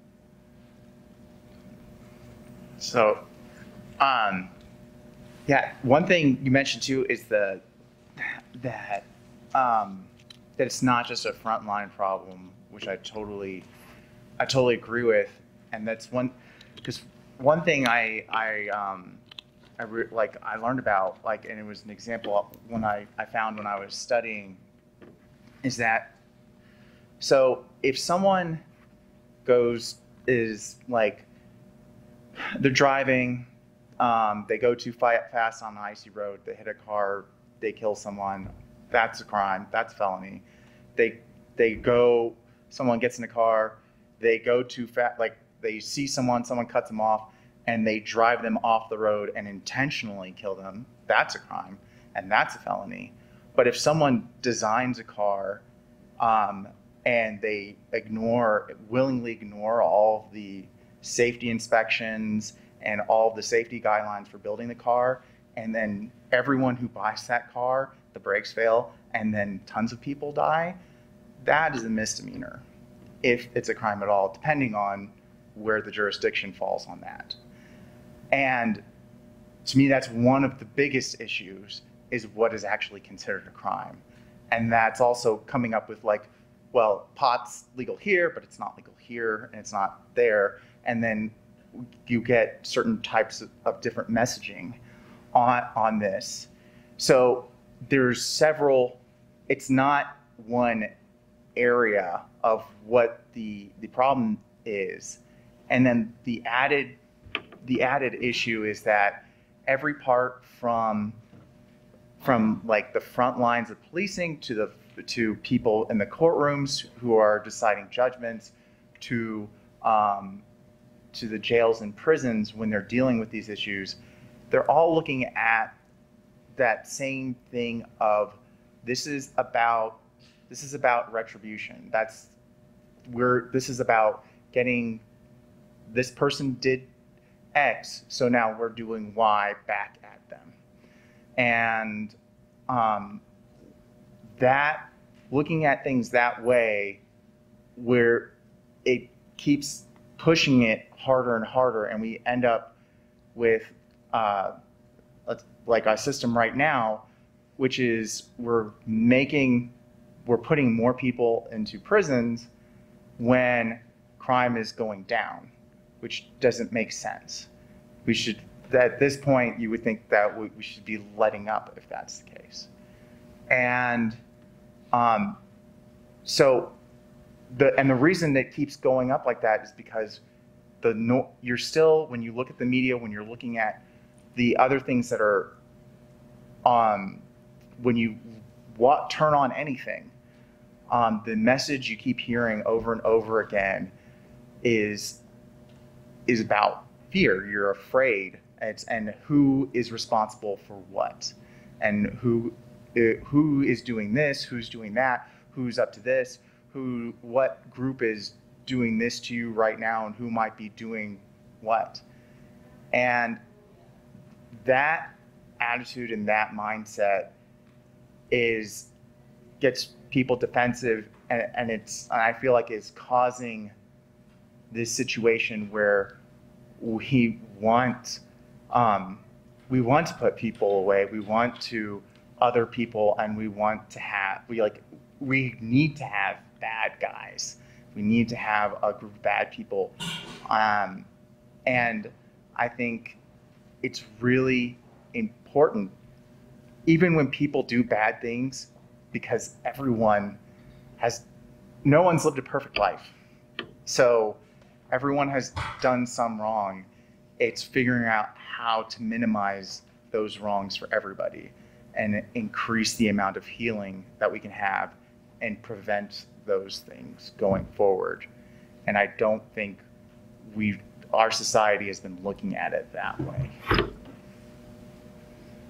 So, um, yeah, one thing you mentioned too is the that um, that it's not just a frontline problem, which I totally I totally agree with, and that's one because one thing I I um, I re, like I learned about, like, and it was an example when I I found when I was studying, is that so if someone goes is like they're driving, um, they go too fast on an icy road, they hit a car, they kill someone, that's a crime, that's a felony. They they go, someone gets in a car, they go too fast, like they see someone, someone cuts them off, and they drive them off the road and intentionally kill them, that's a crime, and that's a felony. But if someone designs a car um, and they ignore, willingly ignore all of the safety inspections and all of the safety guidelines for building the car, and then everyone who buys that car, the brakes fail, and then tons of people die, that is a misdemeanor, if it's a crime at all, depending on where the jurisdiction falls on that. And to me, that's one of the biggest issues, is what is actually considered a crime. And that's also coming up with, like, well, pot's legal here, but it's not legal here, and it's not there. And then you get certain types of, of different messaging on, on this. So there's several, it's not one area of what the, the problem is. And then the added, the added issue is that every part from, from like the front lines of policing to the to people in the courtrooms who are deciding judgments, to um, to the jails and prisons when they're dealing with these issues, they're all looking at that same thing of this is about this is about retribution. That's we're this is about getting this person did X, so now we're doing Y back at them. And um, that looking at things that way, where it keeps pushing it harder and harder, and we end up with uh, like our system right now, which is we're making, we're putting more people into prisons when crime is going down, which doesn't make sense. We should, at this point, you would think that we should be letting up if that's the case. And um, so, the and the reason that keeps going up like that is because the no, you're still, when you look at the media, when you're looking at the other things that are, um, when you wa- turn on anything, um, the message you keep hearing over and over again is is about fear. You're afraid, it's, and who is responsible for what, and who uh, who is doing this, who's doing that, who's up to this, who what group is doing this to you right now, and who might be doing what. And that attitude and that mindset is gets people defensive, and, and it's and I feel like it's causing this situation where we want um, we want to put people away, we want to other people, and we want to have we like we need to have bad guys. We need to have a group of bad people, um, and I think it's really important, even when people do bad things, because everyone has, no one's lived a perfect life. So everyone has done some wrong. It's figuring out how to minimize those wrongs for everybody and increase the amount of healing that we can have and prevent those things going forward. And I don't think we, our society has been looking at it that way.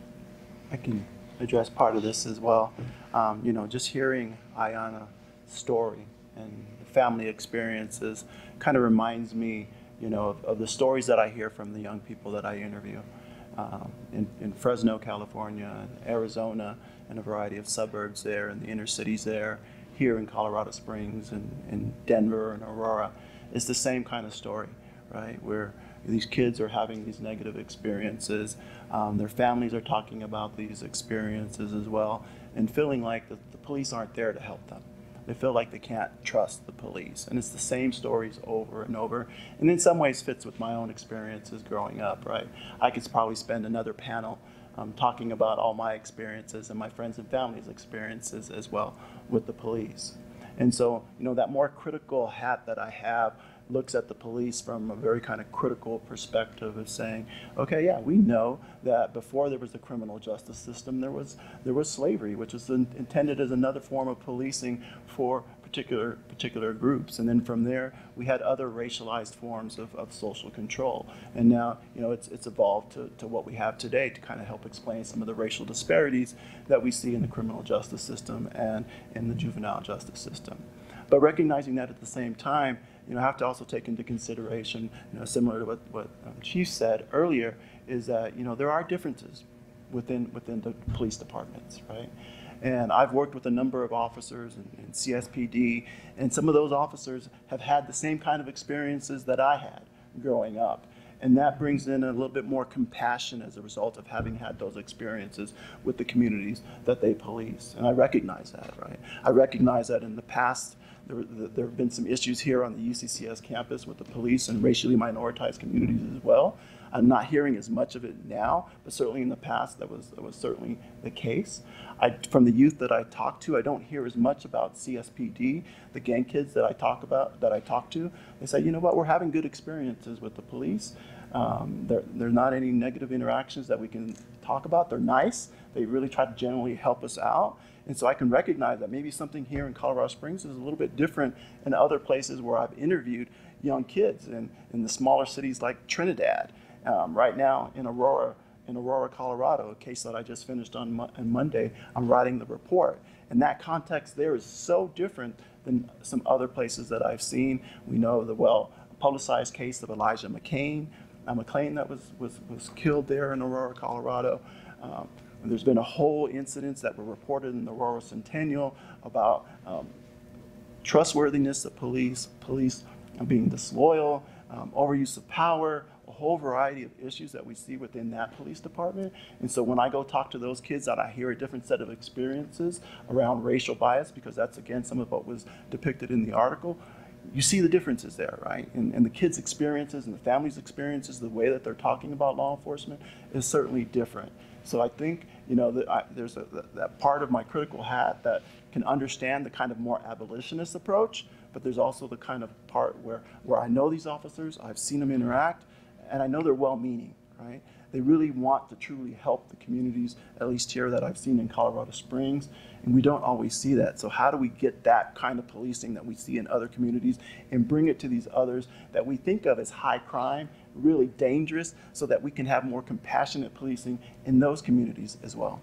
I can address part of this as well. Um, you know, just hearing Aiyanna's story and the family experiences kind of reminds me, you know, of, of the stories that I hear from the young people that I interview um, in, in Fresno, California, and Arizona, and a variety of suburbs there, and the inner cities there, here in Colorado Springs and in Denver and Aurora. It's the same kind of story, right? Where these kids are having these negative experiences. Um, their families are talking about these experiences as well, and feeling like the, the police aren't there to help them. They feel like they can't trust the police. And it's the same stories over and over. And in some ways fits with my own experiences growing up, right? I could probably spend another panel um, talking about all my experiences and my friends and family's experiences as well with the police. And so, you know, that more critical hat that I have looks at the police from a very kind of critical perspective of saying, okay, yeah, we know that before there was the criminal justice system, there was there was slavery, which was in, intended as another form of policing for particular particular groups. And then from there, we had other racialized forms of, of social control. And now, you know, it's it's evolved to, to what we have today to kind of help explain some of the racial disparities that we see in the criminal justice system and in the juvenile justice system. But recognizing that at the same time, you know, I have to also take into consideration, you know, similar to what, what um, Chief said earlier, is that, you know, there are differences within within the police departments, right? And I've worked with a number of officers in, in C S P D, and some of those officers have had the same kind of experiences that I had growing up. And that brings in a little bit more compassion as a result of having had those experiences with the communities that they police. And I recognize that, right? I recognize that in the past, There, there have been some issues here on the U C C S campus with the police and racially minoritized communities as well. I'm not hearing as much of it now, but certainly in the past that was, that was certainly the case. I, from the youth that I talk to, I don't hear as much about C S P D. The gang kids that I talk about, that I talk to, they say, you know what, we're having good experiences with the police. Um, there, there are not any negative interactions that we can talk about. They're nice. They really try to generally help us out. And so I can recognize that maybe something here in Colorado Springs is a little bit different in other places where I've interviewed young kids in, in the smaller cities like Trinidad. Um, right now in Aurora, in Aurora, Colorado, a case that I just finished on, Mo- on Monday, I'm writing the report. And that context there is so different than some other places that I've seen. We know the well-publicized case of Elijah McCain, uh, McClain that was, was, was killed there in Aurora, Colorado. Um, There's been a whole incidents that were reported in the Aurora Centennial about um, trustworthiness of police, police being disloyal, um, overuse of power, a whole variety of issues that we see within that police department. And so when I go talk to those kids, that I hear a different set of experiences around racial bias, because that's, again, some of what was depicted in the article. You see the differences there, right? And, and the kids' experiences and the families' experiences, the way that they're talking about law enforcement is certainly different. So I think, you know, that I, there's a, that part of my critical hat that can understand the kind of more abolitionist approach, but there's also the kind of part where, where I know these officers, I've seen them interact, and I know they're well-meaning, right? They really want to truly help the communities, at least here that I've seen in Colorado Springs, and we don't always see that. So how do we get that kind of policing that we see in other communities and bring it to these others that we think of as high crime, really dangerous, so that we can have more compassionate policing in those communities as well?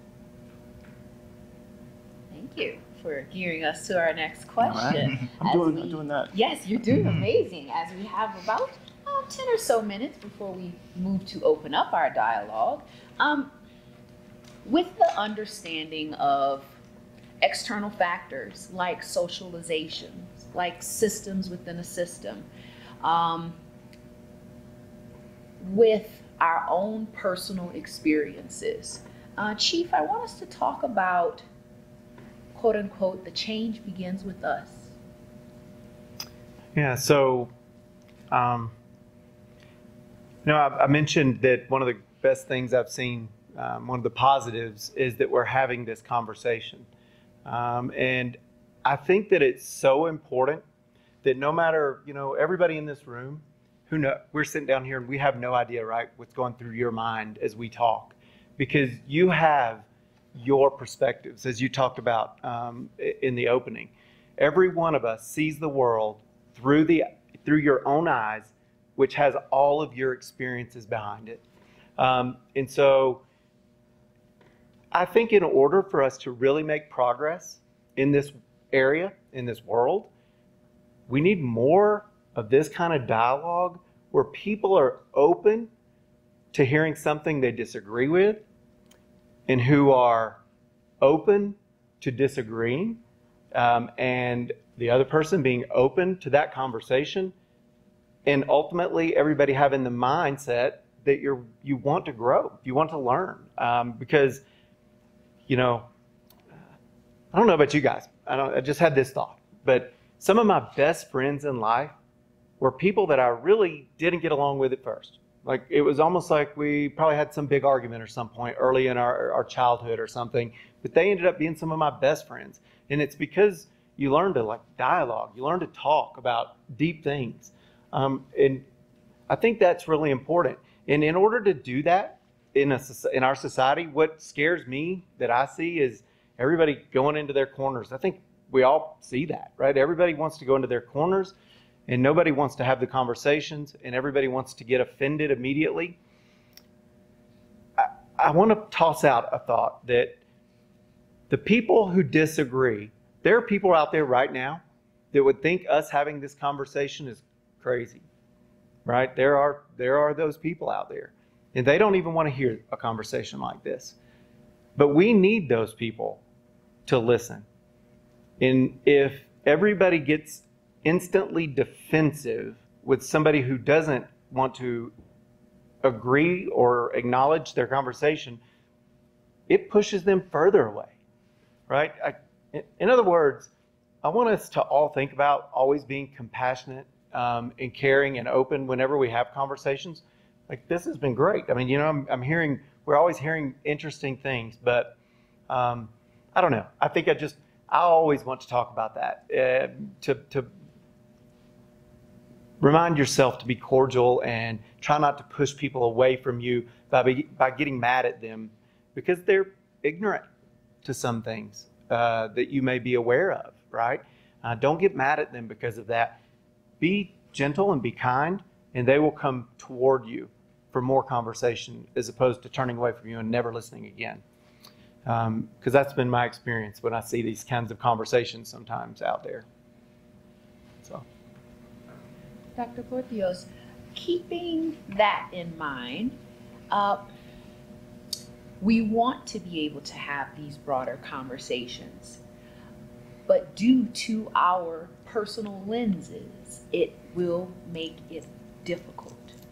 Thank you for gearing us to our next question. Right. I'm, doing, we, I'm doing that. Yes, you're doing amazing. As we have about uh, ten or so minutes before we move to open up our dialogue, um, with the understanding of external factors like socialization, like systems within a system, um, with our own personal experiences. Uh, Chief, I want us to talk about, quote unquote, the change begins with us. Yeah, so, um, you know, I, I mentioned that one of the best things I've seen, um, one of the positives, is that we're having this conversation. Um, and I think that it's so important that no matter, you know, everybody in this room, who know, we're sitting down here and we have no idea, right, what's going through your mind as we talk, because you have your perspectives, as you talked about um, in the opening. Every one of us sees the world through the through your own eyes, which has all of your experiences behind it. Um, and so I think in order for us to really make progress in this area, in this world, we need more of this kind of dialogue where people are open to hearing something they disagree with and who are open to disagreeing, um, and the other person being open to that conversation, and ultimately everybody having the mindset that you're you want to grow, you want to learn, um, because you know, I don't know about you guys. I don't. I just had this thought, but some of my best friends in life were people that I really didn't get along with at first. Like it was almost like we probably had some big argument or some point early in our, our childhood or something, but they ended up being some of my best friends. And it's because you learn to like dialogue, you learn to talk about deep things. Um, and I think that's really important. And in order to do that in a, in our society, what scares me that I see is everybody going into their corners. I think we all see that, right? Everybody wants to go into their corners, and nobody wants to have the conversations, and everybody wants to get offended immediately. I, I want to toss out a thought that the people who disagree, there are people out there right now that would think us having this conversation is crazy, right? There are, there are those people out there, and they don't even want to hear a conversation like this. But we need those people to listen. And if everybody gets instantly defensive with somebody who doesn't want to agree or acknowledge their conversation, it pushes them further away, right? I, in other words, I want us to all think about always being compassionate um, and caring and open whenever we have conversations. Like this has been great. I mean, you know, I'm, I'm hearing, we're always hearing interesting things, but um, I don't know. I think I just, I always want to talk about that, uh, to, to remind yourself to be cordial and try not to push people away from you by, be, by getting mad at them because they're ignorant to some things uh, that you may be aware of, right? Uh, don't get mad at them because of that. Be gentle and be kind, and they will come toward you for more conversation as opposed to turning away from you and never listening again. Because um, that's been my experience when I see these kinds of conversations sometimes out there. So, Doctor Portillos, keeping that in mind, uh, we want to be able to have these broader conversations, but due to our personal lenses, it will make it difficult.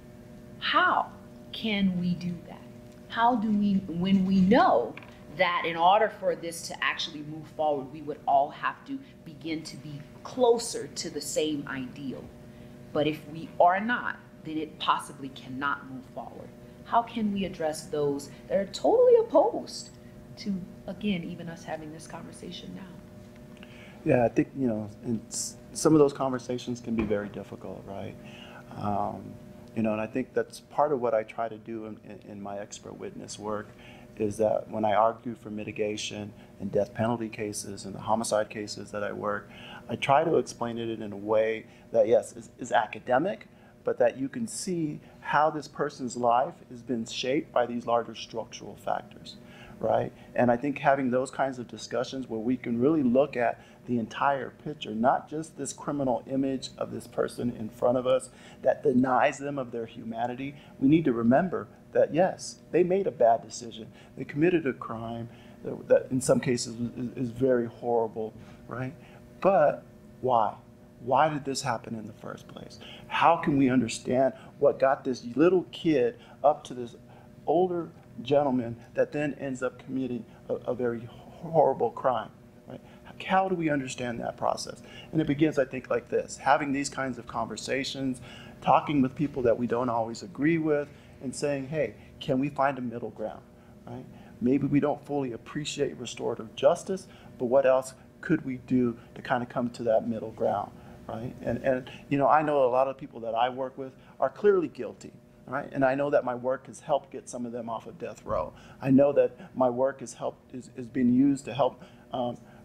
How can we do that? How do we, when we know that in order for this to actually move forward, we would all have to begin to be closer to the same ideal. But if we are not, then it possibly cannot move forward. How can we address those that are totally opposed to, again, even us having this conversation now? Yeah, I think, you know, it's, some of those conversations can be very difficult, right? Um, you know, and I think that's part of what I try to do in, in, in my expert witness work is that when I argue for mitigation in death penalty cases and the homicide cases that I work, I try to explain it in a way that, yes, is, is academic, but that you can see how this person's life has been shaped by these larger structural factors, right? And I think having those kinds of discussions where we can really look at the entire picture, not just this criminal image of this person in front of us that denies them of their humanity. We need to remember that, yes, they made a bad decision. They committed a crime that, that in some cases is, is very horrible, right? But why? Why did this happen in the first place? How can we understand what got this little kid up to this older gentleman that then ends up committing a, a very horrible crime, right? How do we understand that process? And it begins, I think, like this, having these kinds of conversations, talking with people that we don't always agree with, and saying, hey, can we find a middle ground, right? Maybe we don't fully appreciate restorative justice, but what else could we do to kind of come to that middle ground, right? And, and you know, I know a lot of people that I work with are clearly guilty, right? And I know that my work has helped get some of them off of death row. I know that my work has helped, is, is being used to help um,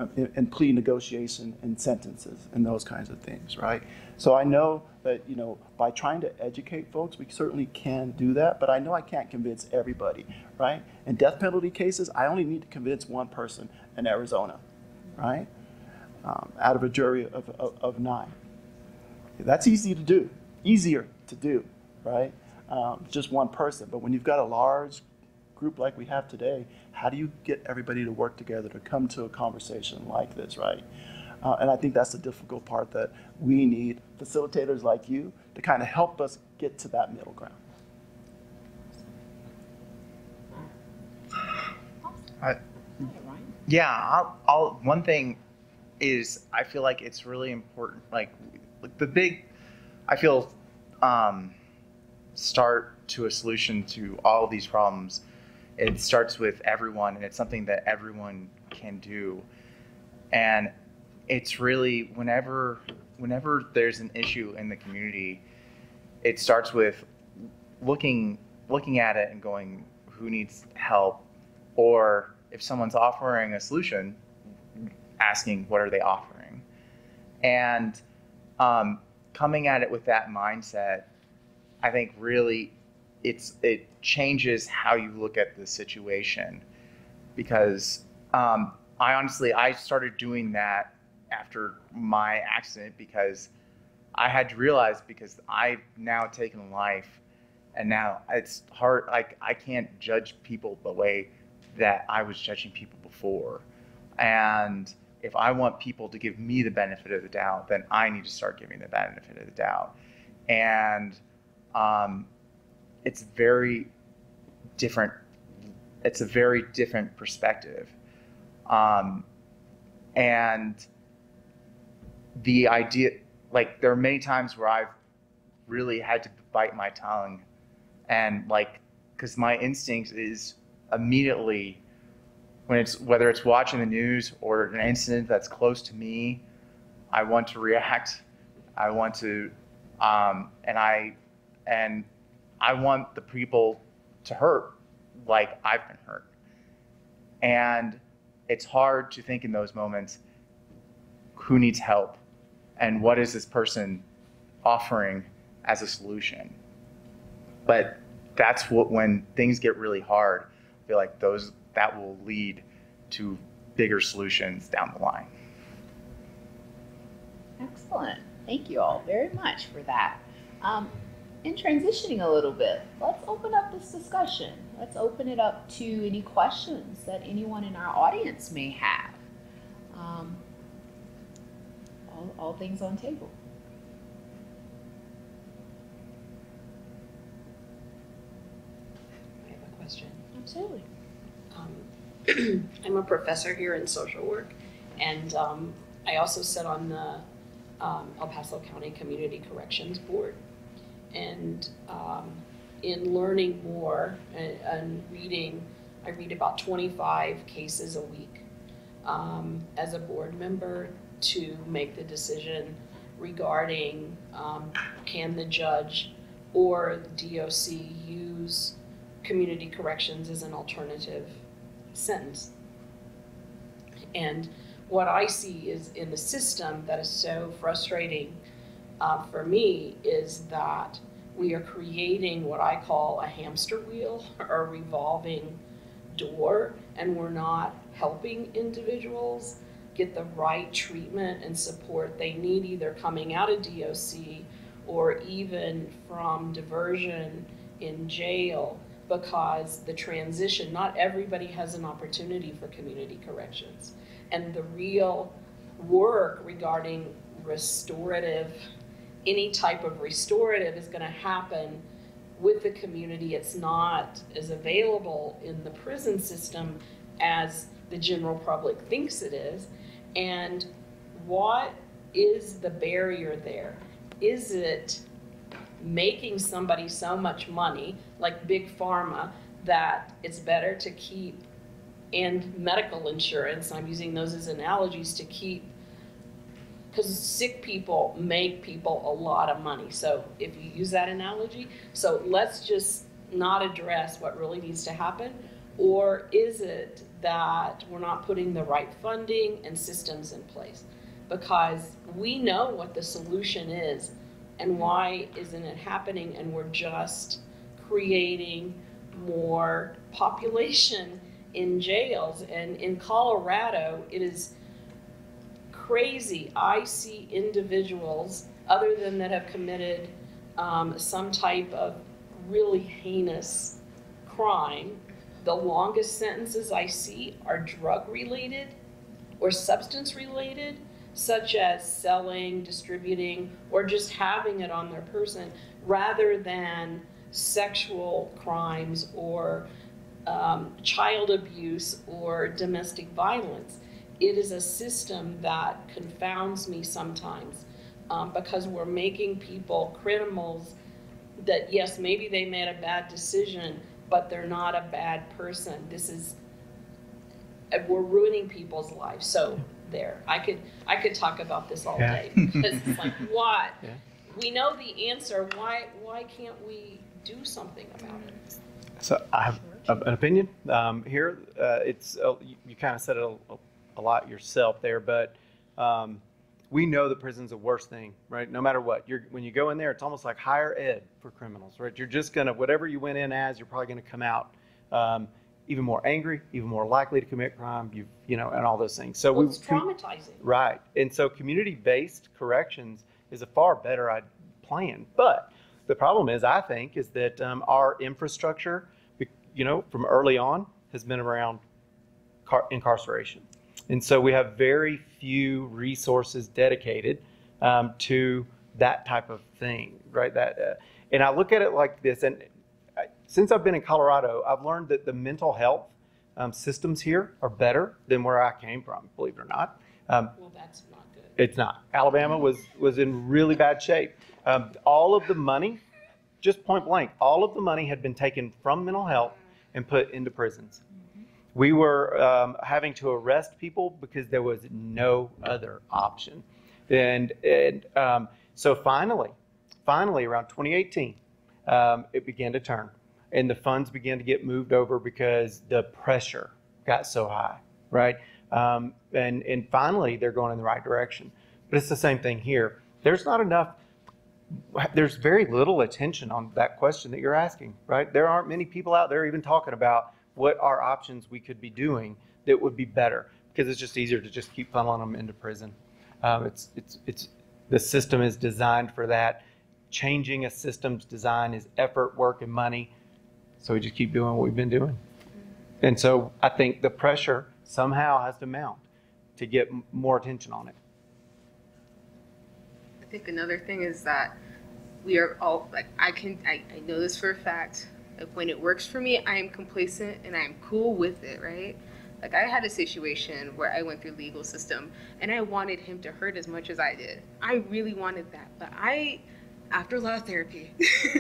in, in plea negotiation and sentences and those kinds of things, right? So I know that, you know, by trying to educate folks, we certainly can do that, but I know I can't convince everybody, right? In death penalty cases, I only need to convince one person in Arizona, right? Um, out of a jury of, of, of nine. That's easy to do, easier to do, right? Um, just one person. But when you've got a large group like we have today, how do you get everybody to work together to come to a conversation like this, right? Uh, and I think that's the difficult part, that we need facilitators like you to kind of help us get to that middle ground. I, yeah, I'll, I'll, one thing is I feel like it's really important, like the big, I feel, um, start to a solution to all of these problems. It starts with everyone, and it's something that everyone can do. And it's really, whenever whenever there's an issue in the community, it starts with looking looking at it and going, who needs help? Or if someone's offering a solution, asking, what are they offering? And um, coming at it with that mindset, I think really it's it changes how you look at the situation. Because um, I honestly, I started doing that after my accident, because I had to realize, because I've now taken life, and now it's hard, like I can't judge people the way that I was judging people before. And if I want people to give me the benefit of the doubt, then I need to start giving the benefit of the doubt. And um, it's very different. It's a very different perspective. Um, and the idea, like there are many times where I've really had to bite my tongue, and like, because my instinct is immediately, when it's, whether it's watching the news or an incident that's close to me, I want to react. I want to, um, and I, and I want the people to hurt like I've been hurt. And it's hard to think in those moments, who needs help? And what is this person offering as a solution? But that's what, when things get really hard, I feel like those, that will lead to bigger solutions down the line. Excellent. Thank you all very much for that. Um, in transitioning a little bit, let's open up this discussion. Let's open it up to any questions that anyone in our audience may have. Um, all, all things on table. I have a question. Absolutely. Um, I'm a professor here in social work, and um, I also sit on the um, El Paso County Community Corrections Board. And um, in learning more and, and reading, I read about twenty-five cases a week um, as a board member to make the decision regarding um, can the judge or the D O C use community corrections as an alternative sentence. And what I see is in the system that is so frustrating uh, for me is that we are creating what I call a hamster wheel or a revolving door, and we're not helping individuals get the right treatment and support they need, either coming out of D O C or even from diversion in jail, because the transition, not everybody has an opportunity for community corrections. And the real work regarding restorative, any type of restorative is going to happen with the community. It's not as available in the prison system as the general public thinks it is. And what is the barrier there? Is it making somebody so much money, like big pharma, that it's better to keep, and medical insurance, I'm using those as analogies to keep, because sick people make people a lot of money. So if you use that analogy, so let's just not address what really needs to happen. Or is it that we're not putting the right funding and systems in place? Because we know what the solution is, and why isn't it happening, and we're just creating more population in jails. And in Colorado, it is crazy. I see individuals, other than that have committed um, some type of really heinous crime, the longest sentences I see are drug related or substance related, such as selling, distributing, or just having it on their person, rather than sexual crimes or um, child abuse or domestic violence. It is a system that confounds me sometimes, um, because we're making people criminals that, yes, maybe they made a bad decision, but they're not a bad person. This is, we're ruining people's lives. So there, I could I could talk about this all Yeah. day, because it's like, what? Yeah. We know the answer. Why why can't we do something about it? So I have an opinion um, here. Uh, it's uh, you, you kind of said it a, a lot yourself there, but um, we know that prison's the worst thing, right? No matter what, you're when you go in there, it's almost like higher ed for criminals, right? You're just gonna, whatever you went in as, you're probably gonna come out um, even more angry, even more likely to commit crime, you you know, and all those things. So Well, we it's traumatizing. Right, and so community-based corrections is a far better uh, plan. But the problem is, I think, is that um, our infrastructure, you know, from early on has been around car- incarceration. And so we have very few resources dedicated um, to that type of thing, right? That, uh, and I look at it like this, and I, since I've been in Colorado, I've learned that the mental health um, systems here are better than where I came from, believe it or not. Um, Well, that's not good. it's not. Alabama was, was in really bad shape. Um, all of the money, just point blank, all of the money had been taken from mental health and put into prisons. We were um, having to arrest people because there was no other option. And, and um, so finally, finally around twenty eighteen, um, it began to turn. And the funds began to get moved over because the pressure got so high, right? Um, and, and finally, they're going in the right direction. But it's the same thing here. There's not enough, there's very little attention on that question that you're asking, right? There aren't many people out there even talking about what are options we could be doing that would be better, because it's just easier to just keep funneling them into prison. Um, it's, it's, it's, the system is designed for that. Changing a system's design is effort, work, and money. So we just keep doing what we've been doing. And so I think the pressure somehow has to mount to get m- more attention on it. I think another thing is that we are all, like, I can, I, I know this for a fact. Like, when it works for me, I am complacent and I'm cool with it, right? Like, I had a situation where I went through the legal system and I wanted him to hurt as much as I did. I really wanted that. But I, after a lot of therapy,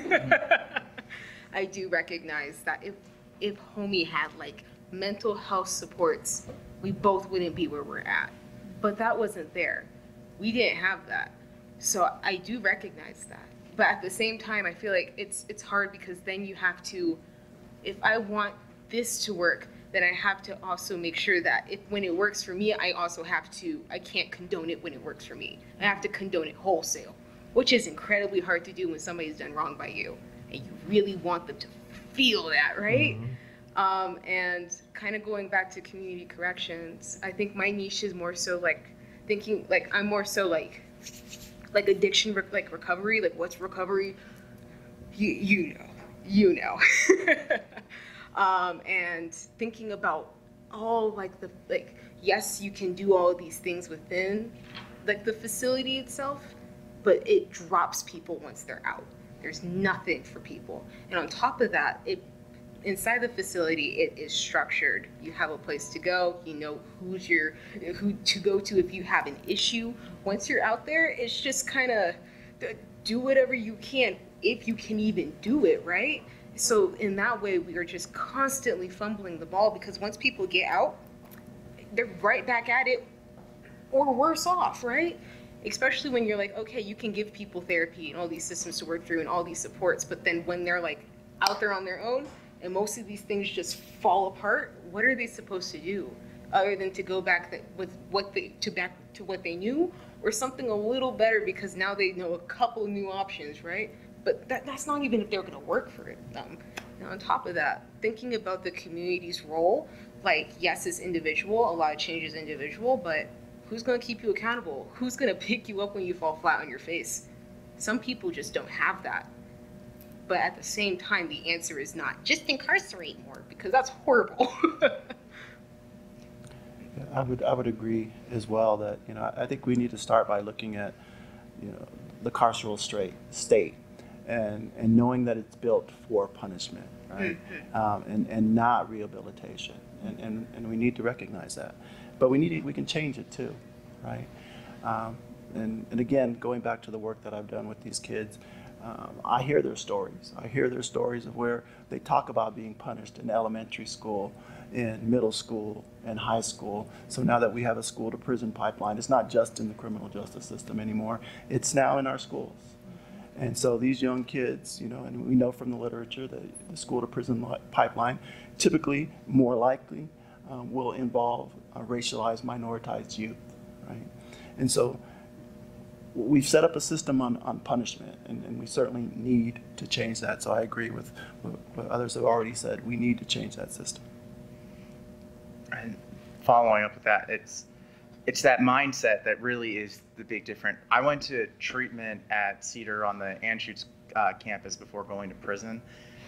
I do recognize that if, if homie had, like, mental health supports, we both wouldn't be where we're at. But that wasn't there. We didn't have that. So I do recognize that. But at the same time, I feel like it's it's hard, because then you have to, if I want this to work, then I have to also make sure that if when it works for me, I also have to, I can't condone it when it works for me. I have to condone it wholesale, which is incredibly hard to do when somebody's done wrong by you and you really want them to feel that, right? Mm-hmm. Um, and kind of going back to community corrections, I think my niche is more so like thinking, like I'm more so like, like addiction, like recovery, like what's recovery? You, you know, you know. um, and thinking about all like the, like, yes, you can do all of these things within like the facility itself, but it drops people once they're out. There's nothing for people. And on top of that, it inside the facility, it is structured. You have a place to go. You know who's your, who to go to if you have an issue. Once you're out there, it's just kind of do whatever you can, if you can even do it, right? So in that way, we are just constantly fumbling the ball, because once people get out, they're right back at it or worse off, right? Especially when you're like, okay, you can give people therapy and all these systems to work through and all these supports, but then when they're like out there on their own, and most of these things just fall apart, what are they supposed to do other than to go back that, with what they to back to what they knew, or something a little better because now they know a couple new options, right? But that, that's not even if they're going to work for it. Um, and on top of that, thinking about the community's role, like, yes, it's individual, a lot of change is individual, but who's going to keep you accountable? Who's going to pick you up when you fall flat on your face? Some people just don't have that. But at the same time, the answer is not just incarcerate more, because that's horrible. Yeah, I would I would agree as well that, you know, I think we need to start by looking at, you know, the carceral straight state and and knowing that it's built for punishment, right? Mm-hmm. um, and and not rehabilitation, and, and and we need to recognize that, but we need to, we can change it too, right? Um, and and again, going back to the work that I've done with these kids, um, I hear their stories. I hear their stories of where they talk about being punished in elementary school, in middle school, and high school. So now that we have a school to prison pipeline, it's not just in the criminal justice system anymore. It's now in our schools. And so these young kids, you know, and we know from the literature that the school to prison pipeline typically, more likely, um, will involve uh, racialized, minoritized youth, right? And so we've set up a system on, on punishment, and, and we certainly need to change that. So I agree with what, what others have already said. We need to change that system. And following up with that, it's it's that mindset that really is the big difference. I went to treatment at Cedar on the Anschutz uh, campus before going to prison,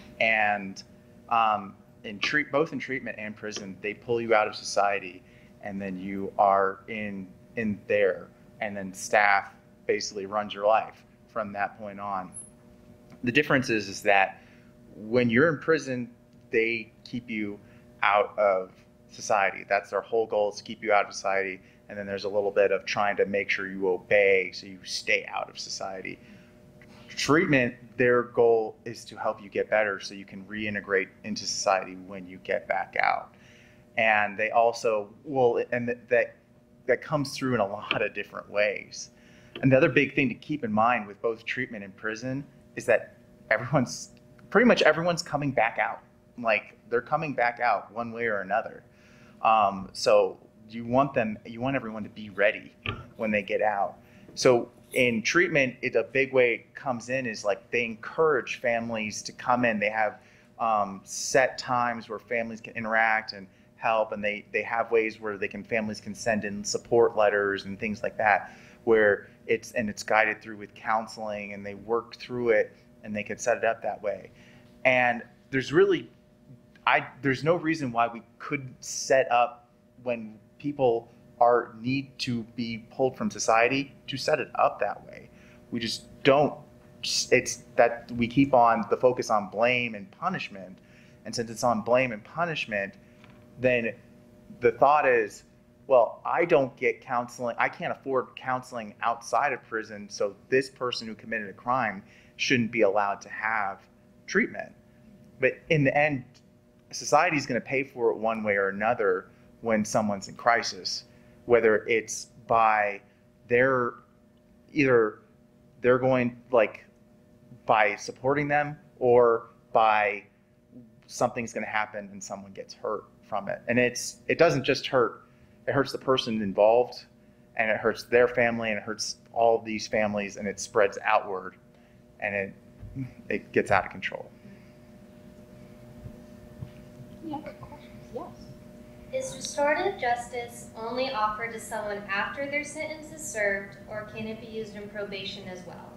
and um, in treat both in treatment and prison, they pull you out of society, and then you are in in there, and then staff basically runs your life from that point on. The difference is is that when you're in prison, they keep you out of society. That's their whole goal, is to keep you out of society. And then there's a little bit of trying to make sure you obey so you stay out of society. Treatment, their goal is to help you get better so you can reintegrate into society when you get back out. And they also will, and that that, that comes through in a lot of different ways. Another big thing to keep in mind with both treatment and prison is that everyone's, pretty much everyone's coming back out. Like, they're coming back out one way or another. Um, so you want them, you want everyone to be ready when they get out. So in treatment, it, a big way it comes in is like they encourage families to come in. They have um, set times where families can interact and help, and they, they have ways where they can, families can send in support letters and things like that, where it's, and it's guided through with counseling, and they work through it, and they can set it up that way. And there's really, I, there's no reason why we couldn't set up, when people are need to be pulled from society, to set it up that way. We just don't. It's that we keep on the focus on blame and punishment, and since it's on blame and punishment, then the thought is, well, I don't get counseling. I can't afford counseling outside of prison, so this person who committed a crime shouldn't be allowed to have treatment. But in the end, society is going to pay for it one way or another when someone's in crisis, whether it's by their, either they're going, like, by supporting them, or by something's going to happen and someone gets hurt from it. And it's, it doesn't just hurt, it hurts the person involved, and it hurts their family, and it hurts all of these families, and it spreads outward, and it, it gets out of control. Yeah, questions? Yes. Is restorative justice only offered to someone after their sentence is served, or can it be used in probation as well?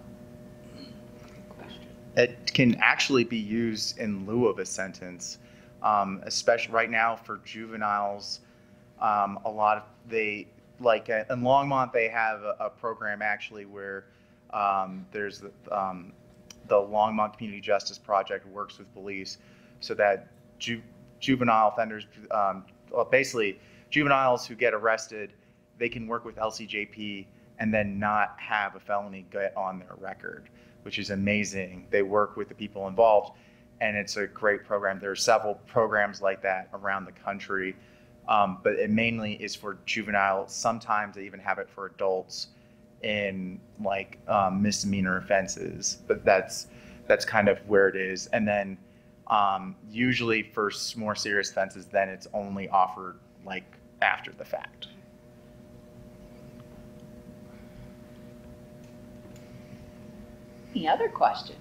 It can actually be used in lieu of a sentence, um, especially right now for juveniles. Um, a lot of they, like uh, in Longmont, they have a, a program actually where um, there's the, um, the Longmont Community Justice Project works with police so that ju juvenile offenders, um, well, basically juveniles who get arrested, they can work with L C J P and then not have a felony get on their record, which is amazing. They work with the people involved, and it's a great program. There are several programs like that around the country, um, but it mainly is for juveniles. Sometimes they even have it for adults in like um, misdemeanor offenses, but that's that's kind of where it is. And then Um, usually for s- more serious offenses, then it's only offered like after the fact. Any other questions?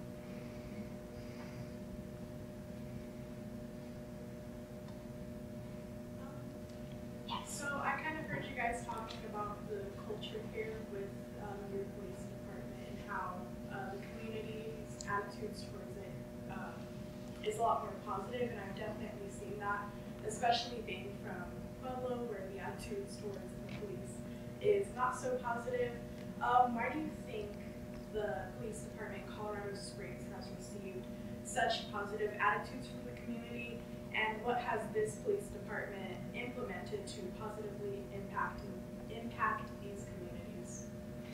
So I kind of heard you guys talking about the culture here with um, your police department and how uh, the community's attitudes towards it um, is a lot more positive, and I've definitely seen that, especially being from Pueblo, where the attitudes towards the police is not so positive. Um, why do you think the police department in Colorado Springs has received such positive attitudes from the community, and what has this police department implemented to positively impact impact these communities?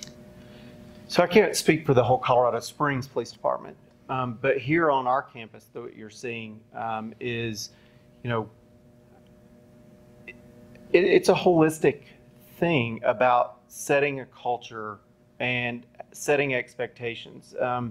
So I can't speak for the whole Colorado Springs Police Department, um, but here on our campus, though, what you're seeing um, is, you know, it, it's a holistic thing about setting a culture and setting expectations. Um,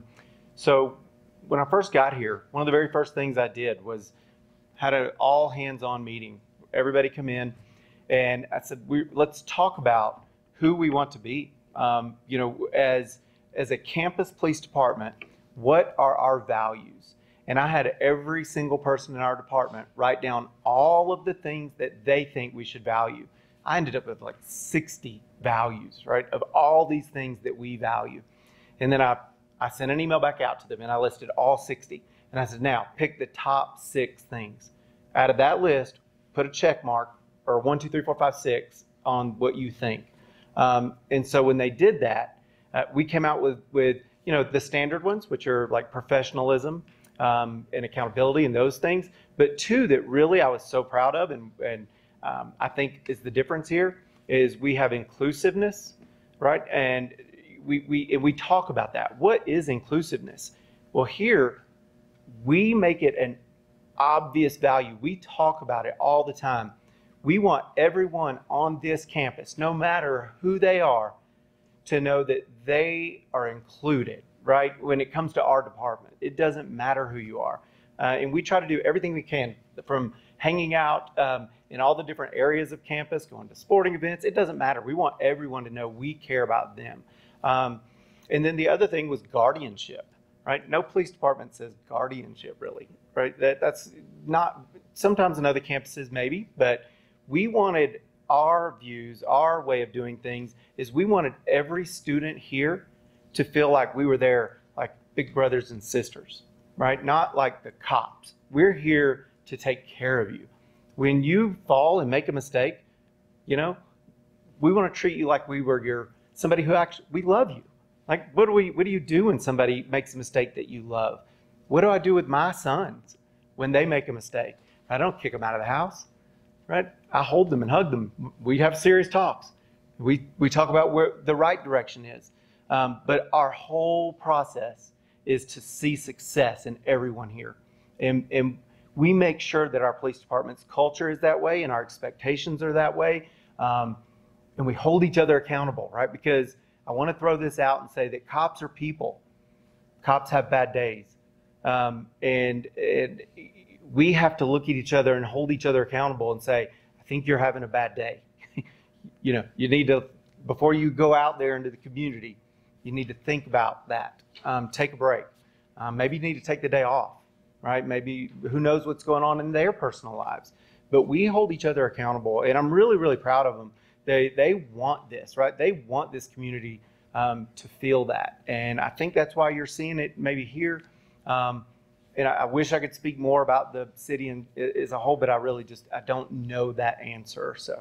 so when I first got here, one of the very first things I did was had an all hands-on meeting. Everybody come in, and I said, we, let's talk about who we want to be. Um, you know, as, as a campus police department, what are our values? And I had every single person in our department write down all of the things that they think we should value. I ended up with like sixty values, right, of all these things that we value. And then I, I sent an email back out to them, and I listed all sixty. And I said, now pick the top six things. Out of that list, put a check mark, or one, two, three, four, five, six on what you think. Um, and so when they did that, uh, we came out with, with, you know, the standard ones, which are like professionalism um, and accountability and those things. But two that really I was so proud of, and, and um, I think is the difference here, is we have inclusiveness, right? And we, we, and we talk about that. What is inclusiveness? Well, here, we make it an obvious value. We talk about it all the time. We want everyone on this campus, no matter who they are, to know that they are included, right? When it comes to our department, it doesn't matter who you are. Uh, and we try to do everything we can, from hanging out um, in all the different areas of campus, going to sporting events. It doesn't matter. We want everyone to know we care about them. Um, and then the other thing was guardianship, right? No police department says guardianship, really, right? That, that's not, sometimes in other campuses maybe, but we wanted our views, our way of doing things is we wanted every student here to feel like we were there like big brothers and sisters, right? Not like the cops. We're here to take care of you. When you fall and make a mistake, you know, we want to treat you like we were your, somebody who actually, we love you. Like, what do we, what do you do when somebody makes a mistake that you love? What do I do with my sons when they make a mistake? I don't kick them out of the house, right? I hold them and hug them. We have serious talks. We, we talk about where the right direction is. Um, but our whole process is to see success in everyone here. And, and we make sure that our police department's culture is that way and our expectations are that way. Um, and we hold each other accountable, right? Because I want to throw this out and say that cops are people. Cops have bad days. Um, and, and we have to look at each other and hold each other accountable and say, I think you're having a bad day. You know, you need to, before you go out there into the community, you need to think about that. Um, take a break. Um, maybe you need to take the day off, right? Maybe who knows what's going on in their personal lives. But we hold each other accountable, and I'm really, really proud of them. They, they want this, right? They want this community um, to feel that. And I think that's why you're seeing it maybe here. Um, and I, I wish I could speak more about the city in, as a whole, but I really just, I don't know that answer, so.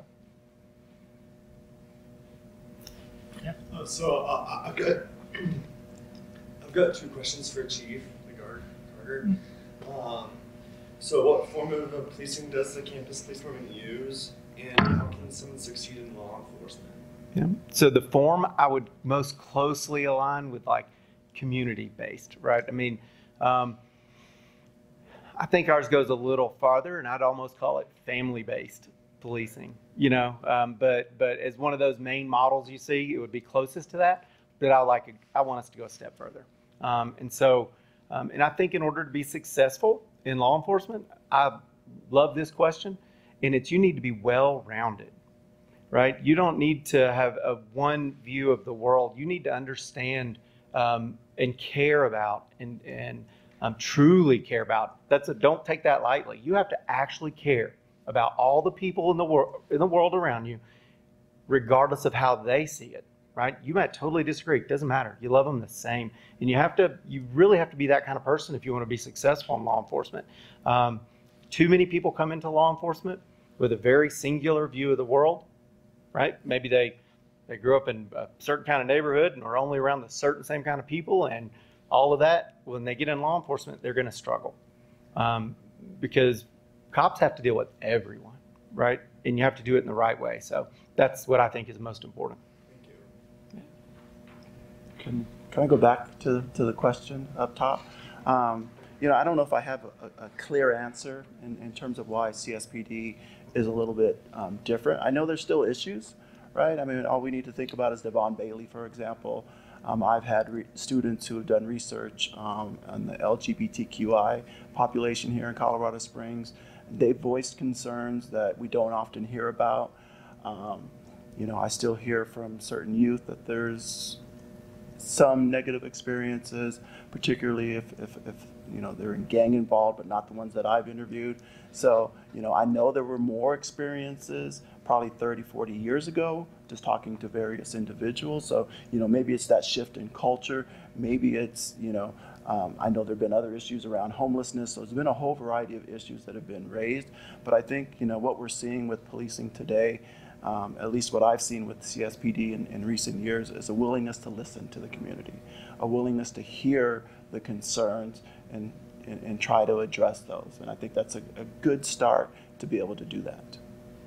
Yeah. Uh, so uh, I've got I've got two questions for Chief Carter. Um, so what form of policing does the campus police department use, and how can someone succeed in law enforcement? Yeah. So the form I would most closely align with like community-based, right? I mean, um, I think ours goes a little farther, and I'd almost call it family-based policing, you know, um, but but as one of those main models you see, it would be closest to that, but I like, I want us to go a step further. Um, and so, um, and I think in order to be successful, in law enforcement? I love this question, and it's you need to be well-rounded, right? You don't need to have a one view of the world. You need to understand um, and care about and, and um, truly care about. That's a, don't take that lightly. You have to actually care about all the people in the world in the world around you, regardless of how they see it, right? You might totally disagree. It doesn't matter. You love them the same. And you have to, you really have to be that kind of person if you want to be successful in law enforcement. Um, too many people come into law enforcement with a very singular view of the world, right? Maybe they, they grew up in a certain kind of neighborhood and are only around the certain same kind of people, and all of that, when they get in law enforcement, they're going to struggle. Um, because cops have to deal with everyone, right? And you have to do it in the right way. So that's what I think is most important. Thank you. Can, can I go back to, to the question up top? Um, you know, I don't know if I have a, a clear answer in, in terms of why C S P D is a little bit um, different. I know there's still issues, right? I mean, all we need to think about is Devon Bailey, for example. Um, I've had re- students who have done research um, on the L G B T Q I population here in Colorado Springs. They voiced concerns that we don't often hear about. Um, you know, I still hear from certain youth that there's some negative experiences, particularly if, if, if you know, they're in gang involved, but not the ones that I've interviewed. So, you know, I know there were more experiences probably thirty, forty years ago, just talking to various individuals. So, you know, maybe it's that shift in culture. Maybe it's, you know, um, I know there have been other issues around homelessness. So there's been a whole variety of issues that have been raised. But I think, you know, what we're seeing with policing today, um, at least what I've seen with C S P D in, in recent years, is a willingness to listen to the community, a willingness to hear the concerns and, and, and try to address those. And I think that's a, a good start to be able to do that.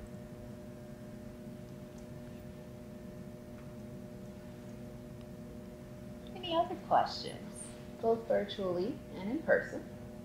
Any other questions, both virtually and in person?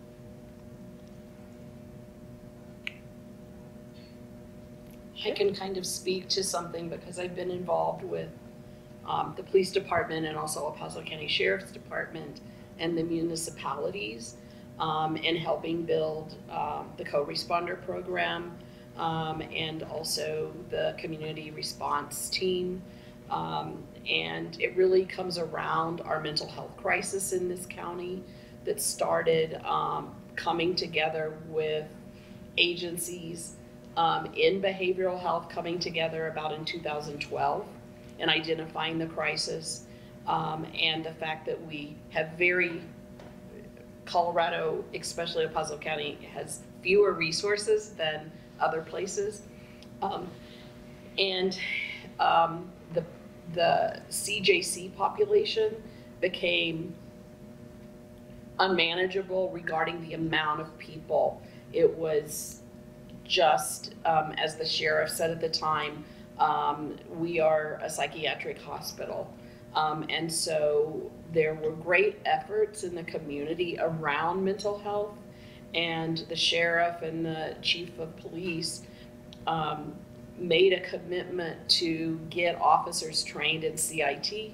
I can kind of speak to something because I've been involved with um, the police department and also El Paso County Sheriff's Department and the municipalities um, in helping build um, the co-responder program um, and also the community response team. Um, and it really comes around our mental health crisis in this county that started um, coming together with agencies um, in behavioral health coming together about in two thousand twelve and identifying the crisis um, and the fact that we have very, Colorado, especially El Paso County, has fewer resources than other places. Um, and um, the the C J C population became unmanageable regarding the amount of people. It was just, um, as the sheriff said at the time, um, we are a psychiatric hospital. Um, and so there were great efforts in the community around mental health, and the sheriff and the chief of police um, made a commitment to get officers trained in C I T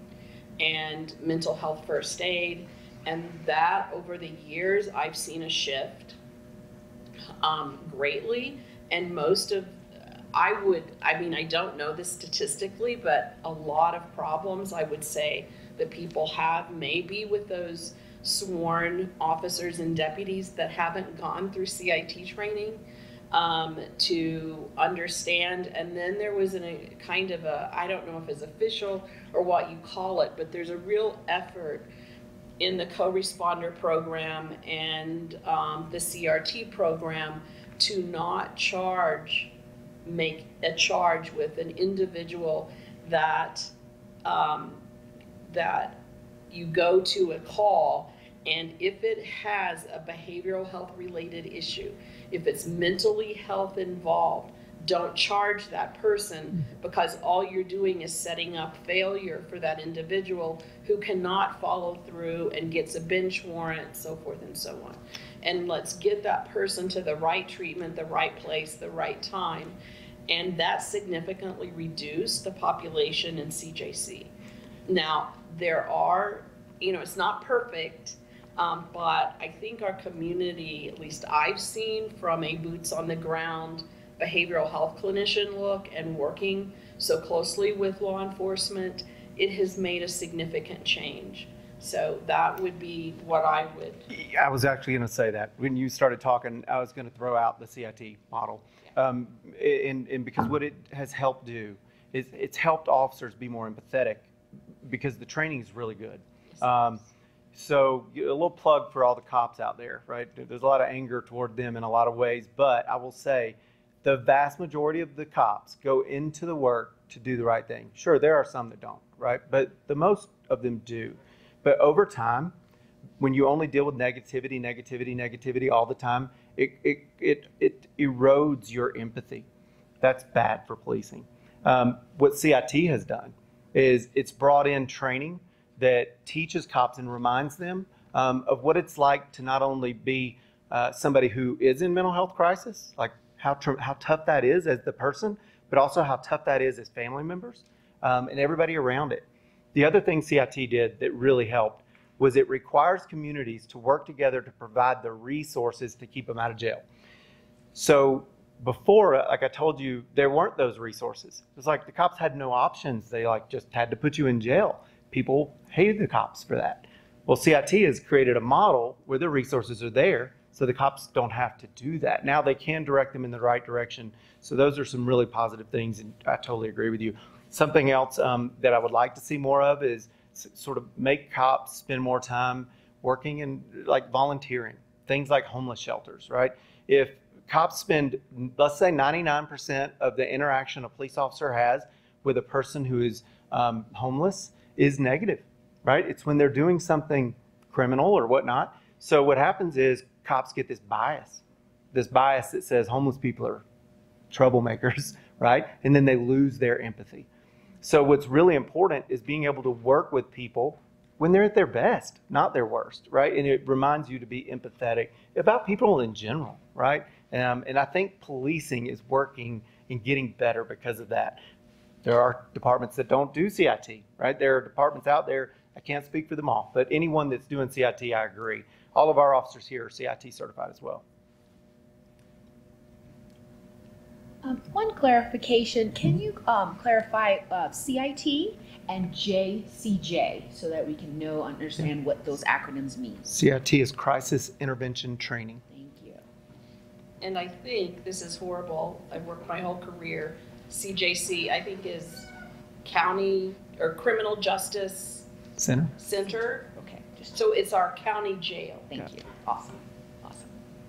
and mental health first aid. And that over the years, I've seen a shift um, greatly. And most of, I would, I mean, I don't know this statistically, but a lot of problems I would say that people have maybe with those sworn officers and deputies that haven't gone through C I T training um, to understand. And then there was an, a kind of a, I don't know if it's official or what you call it, but there's a real effort in the co-responder program and um, the C R T program to not charge, make a charge with an individual that um, that you go to a call, and if it has a behavioral health related issue, if it's mentally health involved, don't charge that person, because all you're doing is setting up failure for that individual who cannot follow through and gets a bench warrant, so forth and so on. And let's get that person to the right treatment, the right place, the right time. And that significantly reduced the population in C J C. Now, there are, you know, it's not perfect, Um, but I think our community, at least I've seen from a boots on the ground behavioral health clinician look and working so closely with law enforcement, it has made a significant change. So that would be what I would. I was actually going to say that. When you started talking, I was going to throw out the C I T model. Um, and, and because what it has helped do is it's helped officers be more empathetic because the training is really good. Um, so a little plug for all the cops out there, right? There's a lot of anger toward them in a lot of ways, but I will say the vast majority of the cops go into the work to do the right thing. Sure, there are some that don't, right? But the most of them do. But over time, when you only deal with negativity, negativity, negativity all the time, it it it, it erodes your empathy. That's bad for policing. Um, what C I T has done is it's brought in training that teaches cops and reminds them um, of what it's like to not only be uh, somebody who is in mental health crisis, like how tr- how tough that is as the person, but also how tough that is as family members um, and everybody around it. The other thing C I T did that really helped was it requires communities to work together to provide the resources to keep them out of jail. So before, like I told you, there weren't those resources. It was like the cops had no options. They like just had to put you in jail. People hated the cops for that. Well, C I T has created a model where the resources are there so the cops don't have to do that. Now they can direct them in the right direction. So those are some really positive things, and I totally agree with you. Something else um, that I would like to see more of is s- sort of make cops spend more time working in like volunteering, things like homeless shelters, right? If cops spend, let's say ninety-nine percent of the interaction a police officer has with a person who is um, homeless is negative, right? It's when they're doing something criminal or whatnot. So what happens is cops get this bias, this bias that says homeless people are troublemakers, right? And then they lose their empathy. So what's really important is being able to work with people when they're at their best, not their worst, right? And it reminds you to be empathetic about people in general, right? Um, and I think policing is working and getting better because of that. There are departments that don't do C I T, right? There are departments out there, I can't speak for them all, but anyone that's doing C I T, I agree. All of our officers here are C I T certified as well. Um, one clarification, can you um, clarify uh, C I T and J C J so that we can know, understand what those acronyms mean? C I T is Crisis Intervention Training. Thank you. And I think this is horrible. I've worked my whole career. C J C, I think, is County or Criminal Justice Center. Center. Okay, just So it's our county jail. thank Yeah. you. Awesome. Awesome.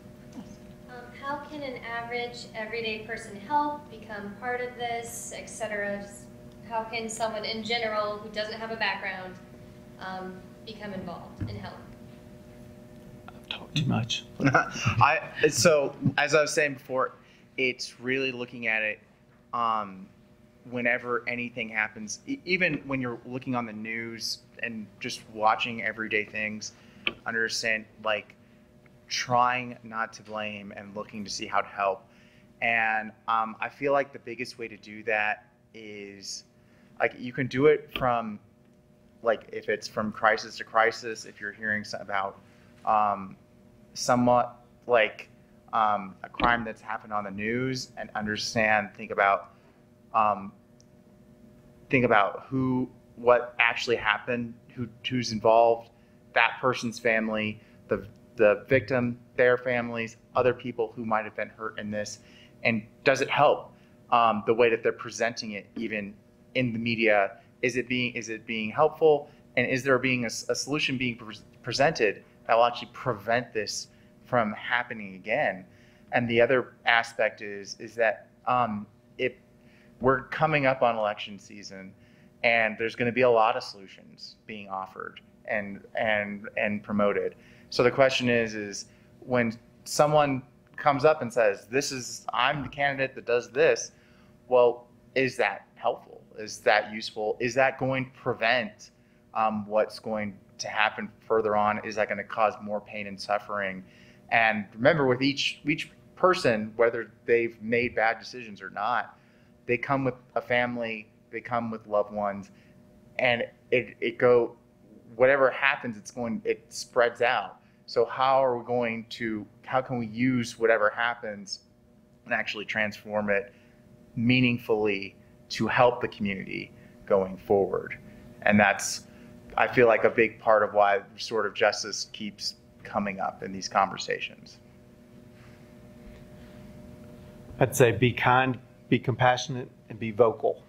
Um, how can an average everyday person help, become part of this, et cetera? Just how can someone in general who doesn't have a background um, become involved and help? I've talked too much. I so as I was saying before, it's really looking at it um, whenever anything happens, e- even when you're looking on the news and just watching everyday things, understand like trying not to blame and looking to see how to help. And um, I feel like the biggest way to do that is like you can do it from like if it's from crisis to crisis, if you're hearing some- about um, somewhat like um, a crime that's happened on the news, and understand, think about, um, think about who, what actually happened, who, who's involved, that person's family, the the victim, their families, other people who might have been hurt in this, and does it help um, the way that they're presenting it, even in the media? Is it being is it being helpful, and is there being a, a solution being pre- presented that will actually prevent this from happening again? And the other aspect is is that um, if we're coming up on election season, and there's going to be a lot of solutions being offered and and and promoted. So the question is is when someone comes up and says, "This is I'm the candidate that does this," well, is that helpful? Is that useful? Is that going to prevent um, what's going to happen further on? Is that going to cause more pain and suffering? And remember, with each each person, whether they've made bad decisions or not, they come with a family, they come with loved ones, and it it go whatever happens, it's going it spreads out. So how are we going to, how can we use whatever happens and actually transform it meaningfully to help the community going forward? And that's, I feel like, a big part of why restorative justice keeps coming up in these conversations. I'd say be kind, be compassionate, and be vocal.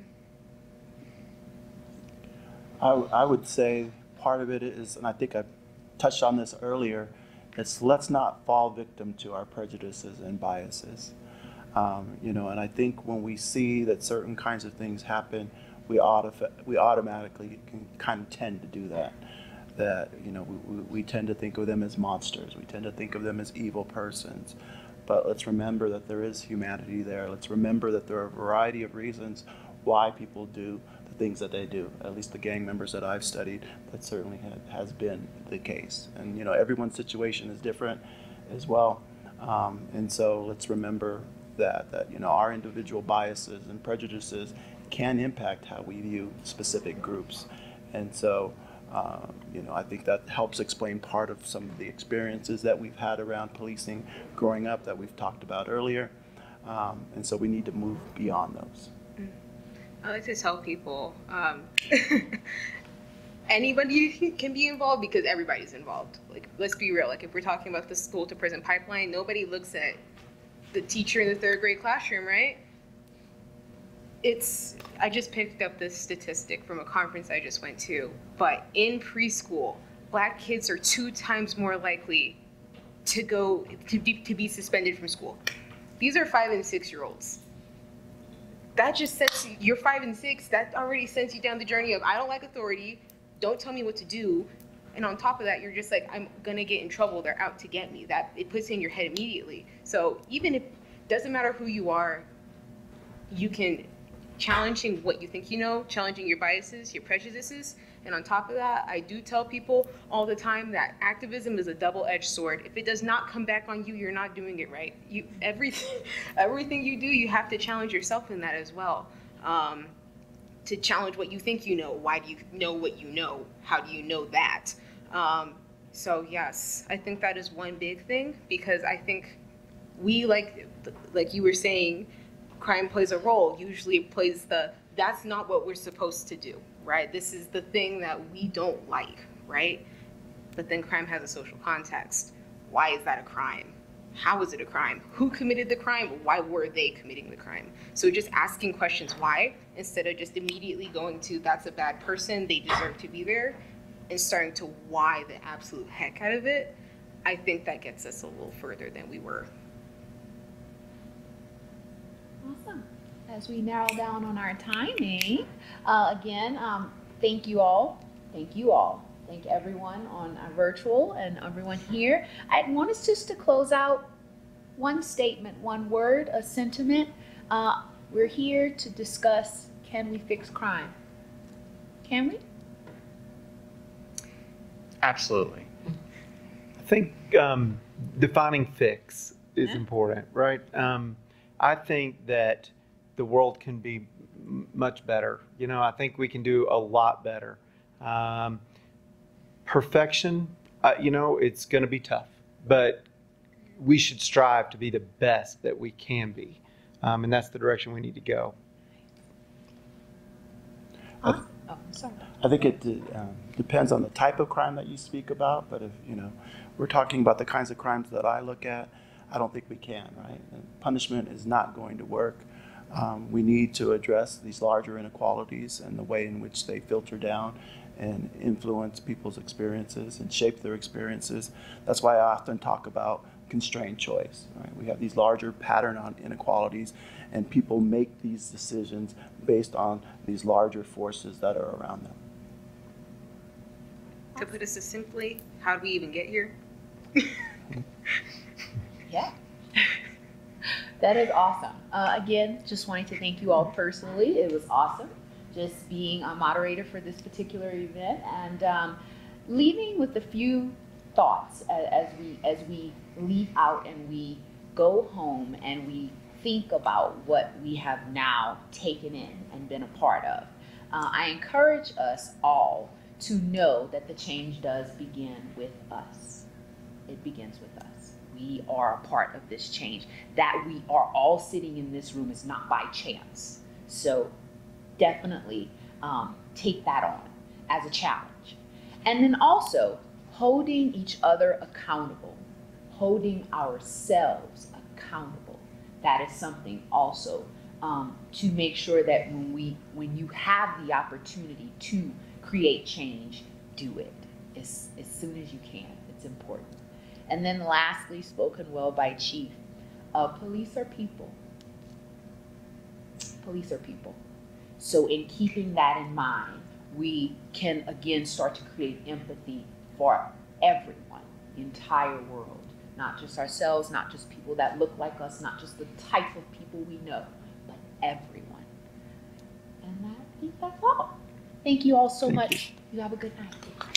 I, I would say part of it is, and I think I touched on this earlier, it's let's not fall victim to our prejudices and biases. Um, you know, and I think when we see that certain kinds of things happen, we auto, we automatically can kind of tend to do that. That, you know, we, we, we tend to think of them as monsters. We tend to think of them as evil persons. But let's remember that there is humanity there. Let's remember that there are a variety of reasons why people do the things that they do. At least the gang members that I've studied, that certainly ha- has been the case. And, you know, everyone's situation is different as well. Um, and so let's remember that, that, you know, our individual biases and prejudices can impact how we view specific groups. And so, uh, you know, I think that helps explain part of some of the experiences that we've had around policing growing up that we've talked about earlier. Um, and so we need to move beyond those. I like to tell people, um, anybody can be involved because everybody's involved. Like, let's be real. Like, if we're talking about the school to prison pipeline, nobody looks at the teacher in the third grade classroom, right? It's, I just picked up this statistic from a conference I just went to, but in preschool, black kids are two times more likely to go, to be, to be suspended from school. These are five and six year olds. That just sets you, you're five and six, that already sends you down the journey of, I don't like authority, don't tell me what to do. And on top of that, you're just like, I'm gonna get in trouble, they're out to get me. That, it puts in your head immediately. So even if, doesn't matter who you are, you can, challenging what you think you know, challenging your biases, your prejudices. And on top of that, I do tell people all the time that activism is a double-edged sword. If it does not come back on you, you're not doing it right. You, everything, everything you do, you have to challenge yourself in that as well. Um, to challenge what you think you know. Why do you know what you know? How do you know that? Um, so yes, I think that is one big thing, because I think we, like, like you were saying, crime plays a role. Usually it plays the, that's not what we're supposed to do, right? This is the thing that we don't like, right? But then crime has a social context. Why is that a crime? How is it a crime? Who committed the crime? Why were they committing the crime? So just asking questions why, instead of just immediately going to, that's a bad person, they deserve to be there, and starting to why the absolute heck out of it, I think that gets us a little further than we were. Awesome. As we narrow down on our timing, uh, again, um, thank you all. Thank you all. Thank everyone on our virtual and everyone here. I want us just to close out one statement, one word, a sentiment. Uh, we're here to discuss, can we fix crime? Can we? Absolutely. I think um, defining fix is yeah. important, right? Um, I think that the world can be m- much better. You know, I think we can do a lot better. Um, perfection, uh, you know, it's going to be tough, but we should strive to be the best that we can be. Um, and that's the direction we need to go. I, th- oh, sorry. I think it um, depends on the type of crime that you speak about, but if, you know, we're talking about the kinds of crimes that I look at, I don't think we can, right? And punishment is not going to work. Um, we need to address these larger inequalities and the way in which they filter down and influence people's experiences and shape their experiences. That's why I often talk about constrained choice, right? We have these larger pattern on inequalities, and people make these decisions based on these larger forces that are around them. To put it succinctly, how do we even get here? Yeah, that is awesome. Uh, again, just wanting to thank you all personally. It was awesome just being a moderator for this particular event, and um, leaving with a few thoughts as, as we as we leave out and we go home and we think about what we have now taken in and been a part of. Uh, I encourage us all to know that the change does begin with us. it begins with us. We are a part of this change. That we are all sitting in this room is not by chance. So definitely um, take that on as a challenge. And then also holding each other accountable, holding ourselves accountable. That is something also um, to make sure that when we, when you have the opportunity to create change, do it as, as soon as you can. It's important. And then lastly, spoken well by Chief, uh, police are people. Police are people. So in keeping that in mind, we can again start to create empathy for everyone, the entire world, not just ourselves, not just people that look like us, not just the type of people we know, but everyone. And I think that's all. Thank you all so Thank much. You. You have a good night.